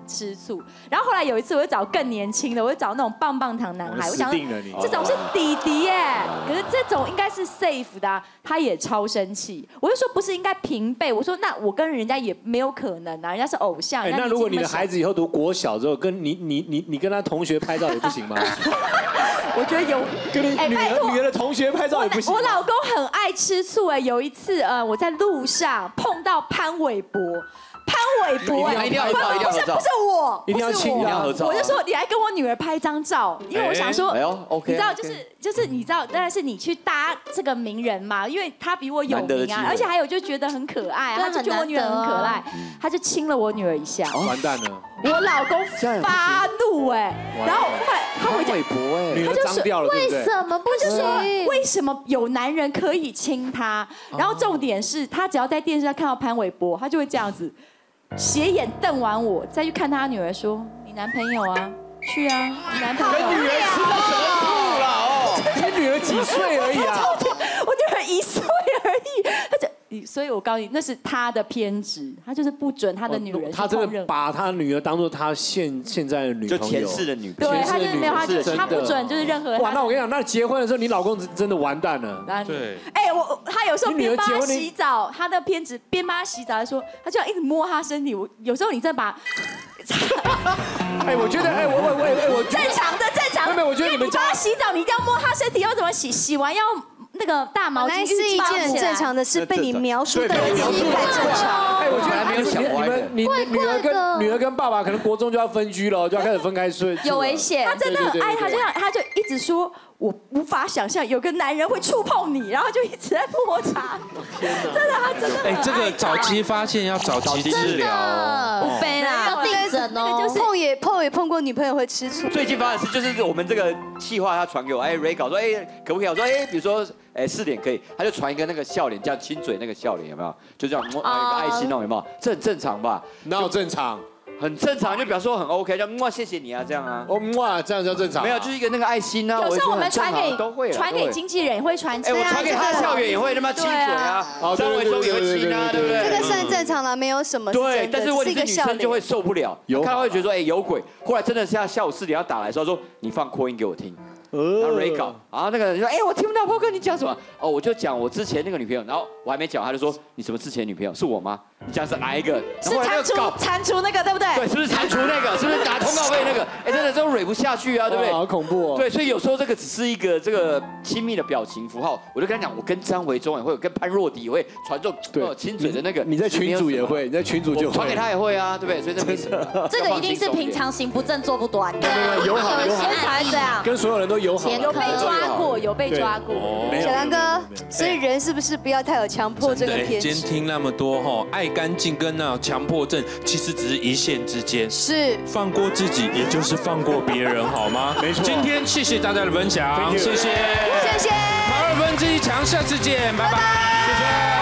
吃醋。然后后来有一次，我就找更年轻的，我就找那种棒棒糖男孩，我想这种是弟弟耶，可是这种应该是 safe 的，他也超生气。我就说不是应该平辈，我说那我跟人家也没有可能啊，人家是偶像。 哎，那如果你的孩子以后读国小之后，跟你你你你跟他同学拍照也不行吗？ 我觉得有跟你女儿女儿的同学拍照也不行。 我老公很爱吃醋哎，有一次呃我在路上碰到潘玮柏。潘玮柏， 一定要合照，一定要合照， 不是我， 一定要亲，一定要合照。 我就说你来跟我女儿拍张照，因为我想说， 哎呦 ，OK， 你知道就是就是你知道，当然是你去搭这个名人嘛，因为他比我有名啊，而且还有就觉得很可爱，他就觉得我女儿很可爱，他就亲了我女儿一下， 完蛋了。 我老公发怒哎，然后他回家， 女儿脏掉了，对不对？ 为什么不行？ 为什么有男人可以亲她？然后重点是他只要在电视上看到潘玮柏，他就会这样子。斜眼瞪完我，再去看他女儿说：“你男朋友啊，去啊，你男朋友。” 跟女儿吃到什么醋了哦？ 跟女儿几岁而已啊？ 我女儿一岁而已，他就。所以我告诉你，那是他的偏执，他就是不准他的女人。 他真的把他女儿当做他现现在的女朋友， 就前世的女朋友。对，他就是没有，他就他不准，就是任何。 哇，那我跟你讲，那结婚的时候，你老公真的完蛋了。 对。哎，我他有时候边帮他洗澡，他的偏执边帮他洗澡，他说他就要一直摸他身体。我有时候你再把。 哎，我觉得，哎，我我我哎，我正常的正常。 没有，我觉得你们帮他洗澡，你一定要摸他身体，要怎么洗？洗完要。那个大毛巾是一件很正常的事，被你描述的人其实不太正常。 哎，我觉得还没有想歪。你们，你女儿跟女儿跟爸爸可能国中就要分居了，就要开始分开睡。 有危险，他真的很爱他，这样他就一直说，我无法想象有个男人会触碰你，然后就一直在摸查。真的，他真的。 哎，这个早期发现要早期治疗。 不背啦，要定诊哦。 就是碰也碰也碰过女朋友会吃醋。 最近发生的事就是我们这个企划他传给我，哎 ，Ray 搞说，哎，可不可以？我说，哎，比如说。哎，四点可以，他就传一个那个笑脸，这样亲嘴那个笑脸有没有？就这样摸，有一个爱心哦，有没有？这很正常吧？ 哪有正常？ 很正常，就表示说很 OK， 就哇谢谢你啊这样啊。 哦哇，这样叫正常？ 没有，就是一个那个爱心啊。 有时候我们传给都会传给经纪人也会传。 哎，我传给他校园也会他妈亲嘴啊，张伟忠也会亲啊，对不对？ 这个算正常了，没有什么。 对，但是问题是女生就会受不了，看到会觉得说哎有鬼。后来真的是要下午四点要打来的时候说你放扩音给我听。然后 Ray 搞，然后那个人说：“哎，我听不到波哥你讲什么？”哦，我就讲我之前那个女朋友，然后我还没讲，他就说：“你什么之前女朋友？是我吗？你讲是哪一个？” 是蟾蜍，蟾蜍那个对不对？ 对，是不是蟾蜍那个？是不是打通告费那个？哎，真的都蕊不下去啊，对不对？ 好恐怖哦。 对，所以有时候这个只是一个这个亲密的表情符号，我就跟他讲，我跟张维忠也会，跟潘若迪也会传这种亲嘴的那个。 你在群组也会，你在群组就传给他也会啊，对不对？所以这没什么。 这个一定是平常行不正坐不端。 对对对，友好友好， 才这样， 跟所有人都友好。 有被抓过，有被抓过。 小梁哥，所以人是不是不要太有强迫症跟偏执？ 今天听那么多哈，爱干净跟那种强迫症，其实只是一线之间。 是放过自己，也就是放过别人，好吗？ 没错。 今天谢谢大家的分享，谢谢， 谢谢。 马二分之一强，下次见，拜拜，谢谢。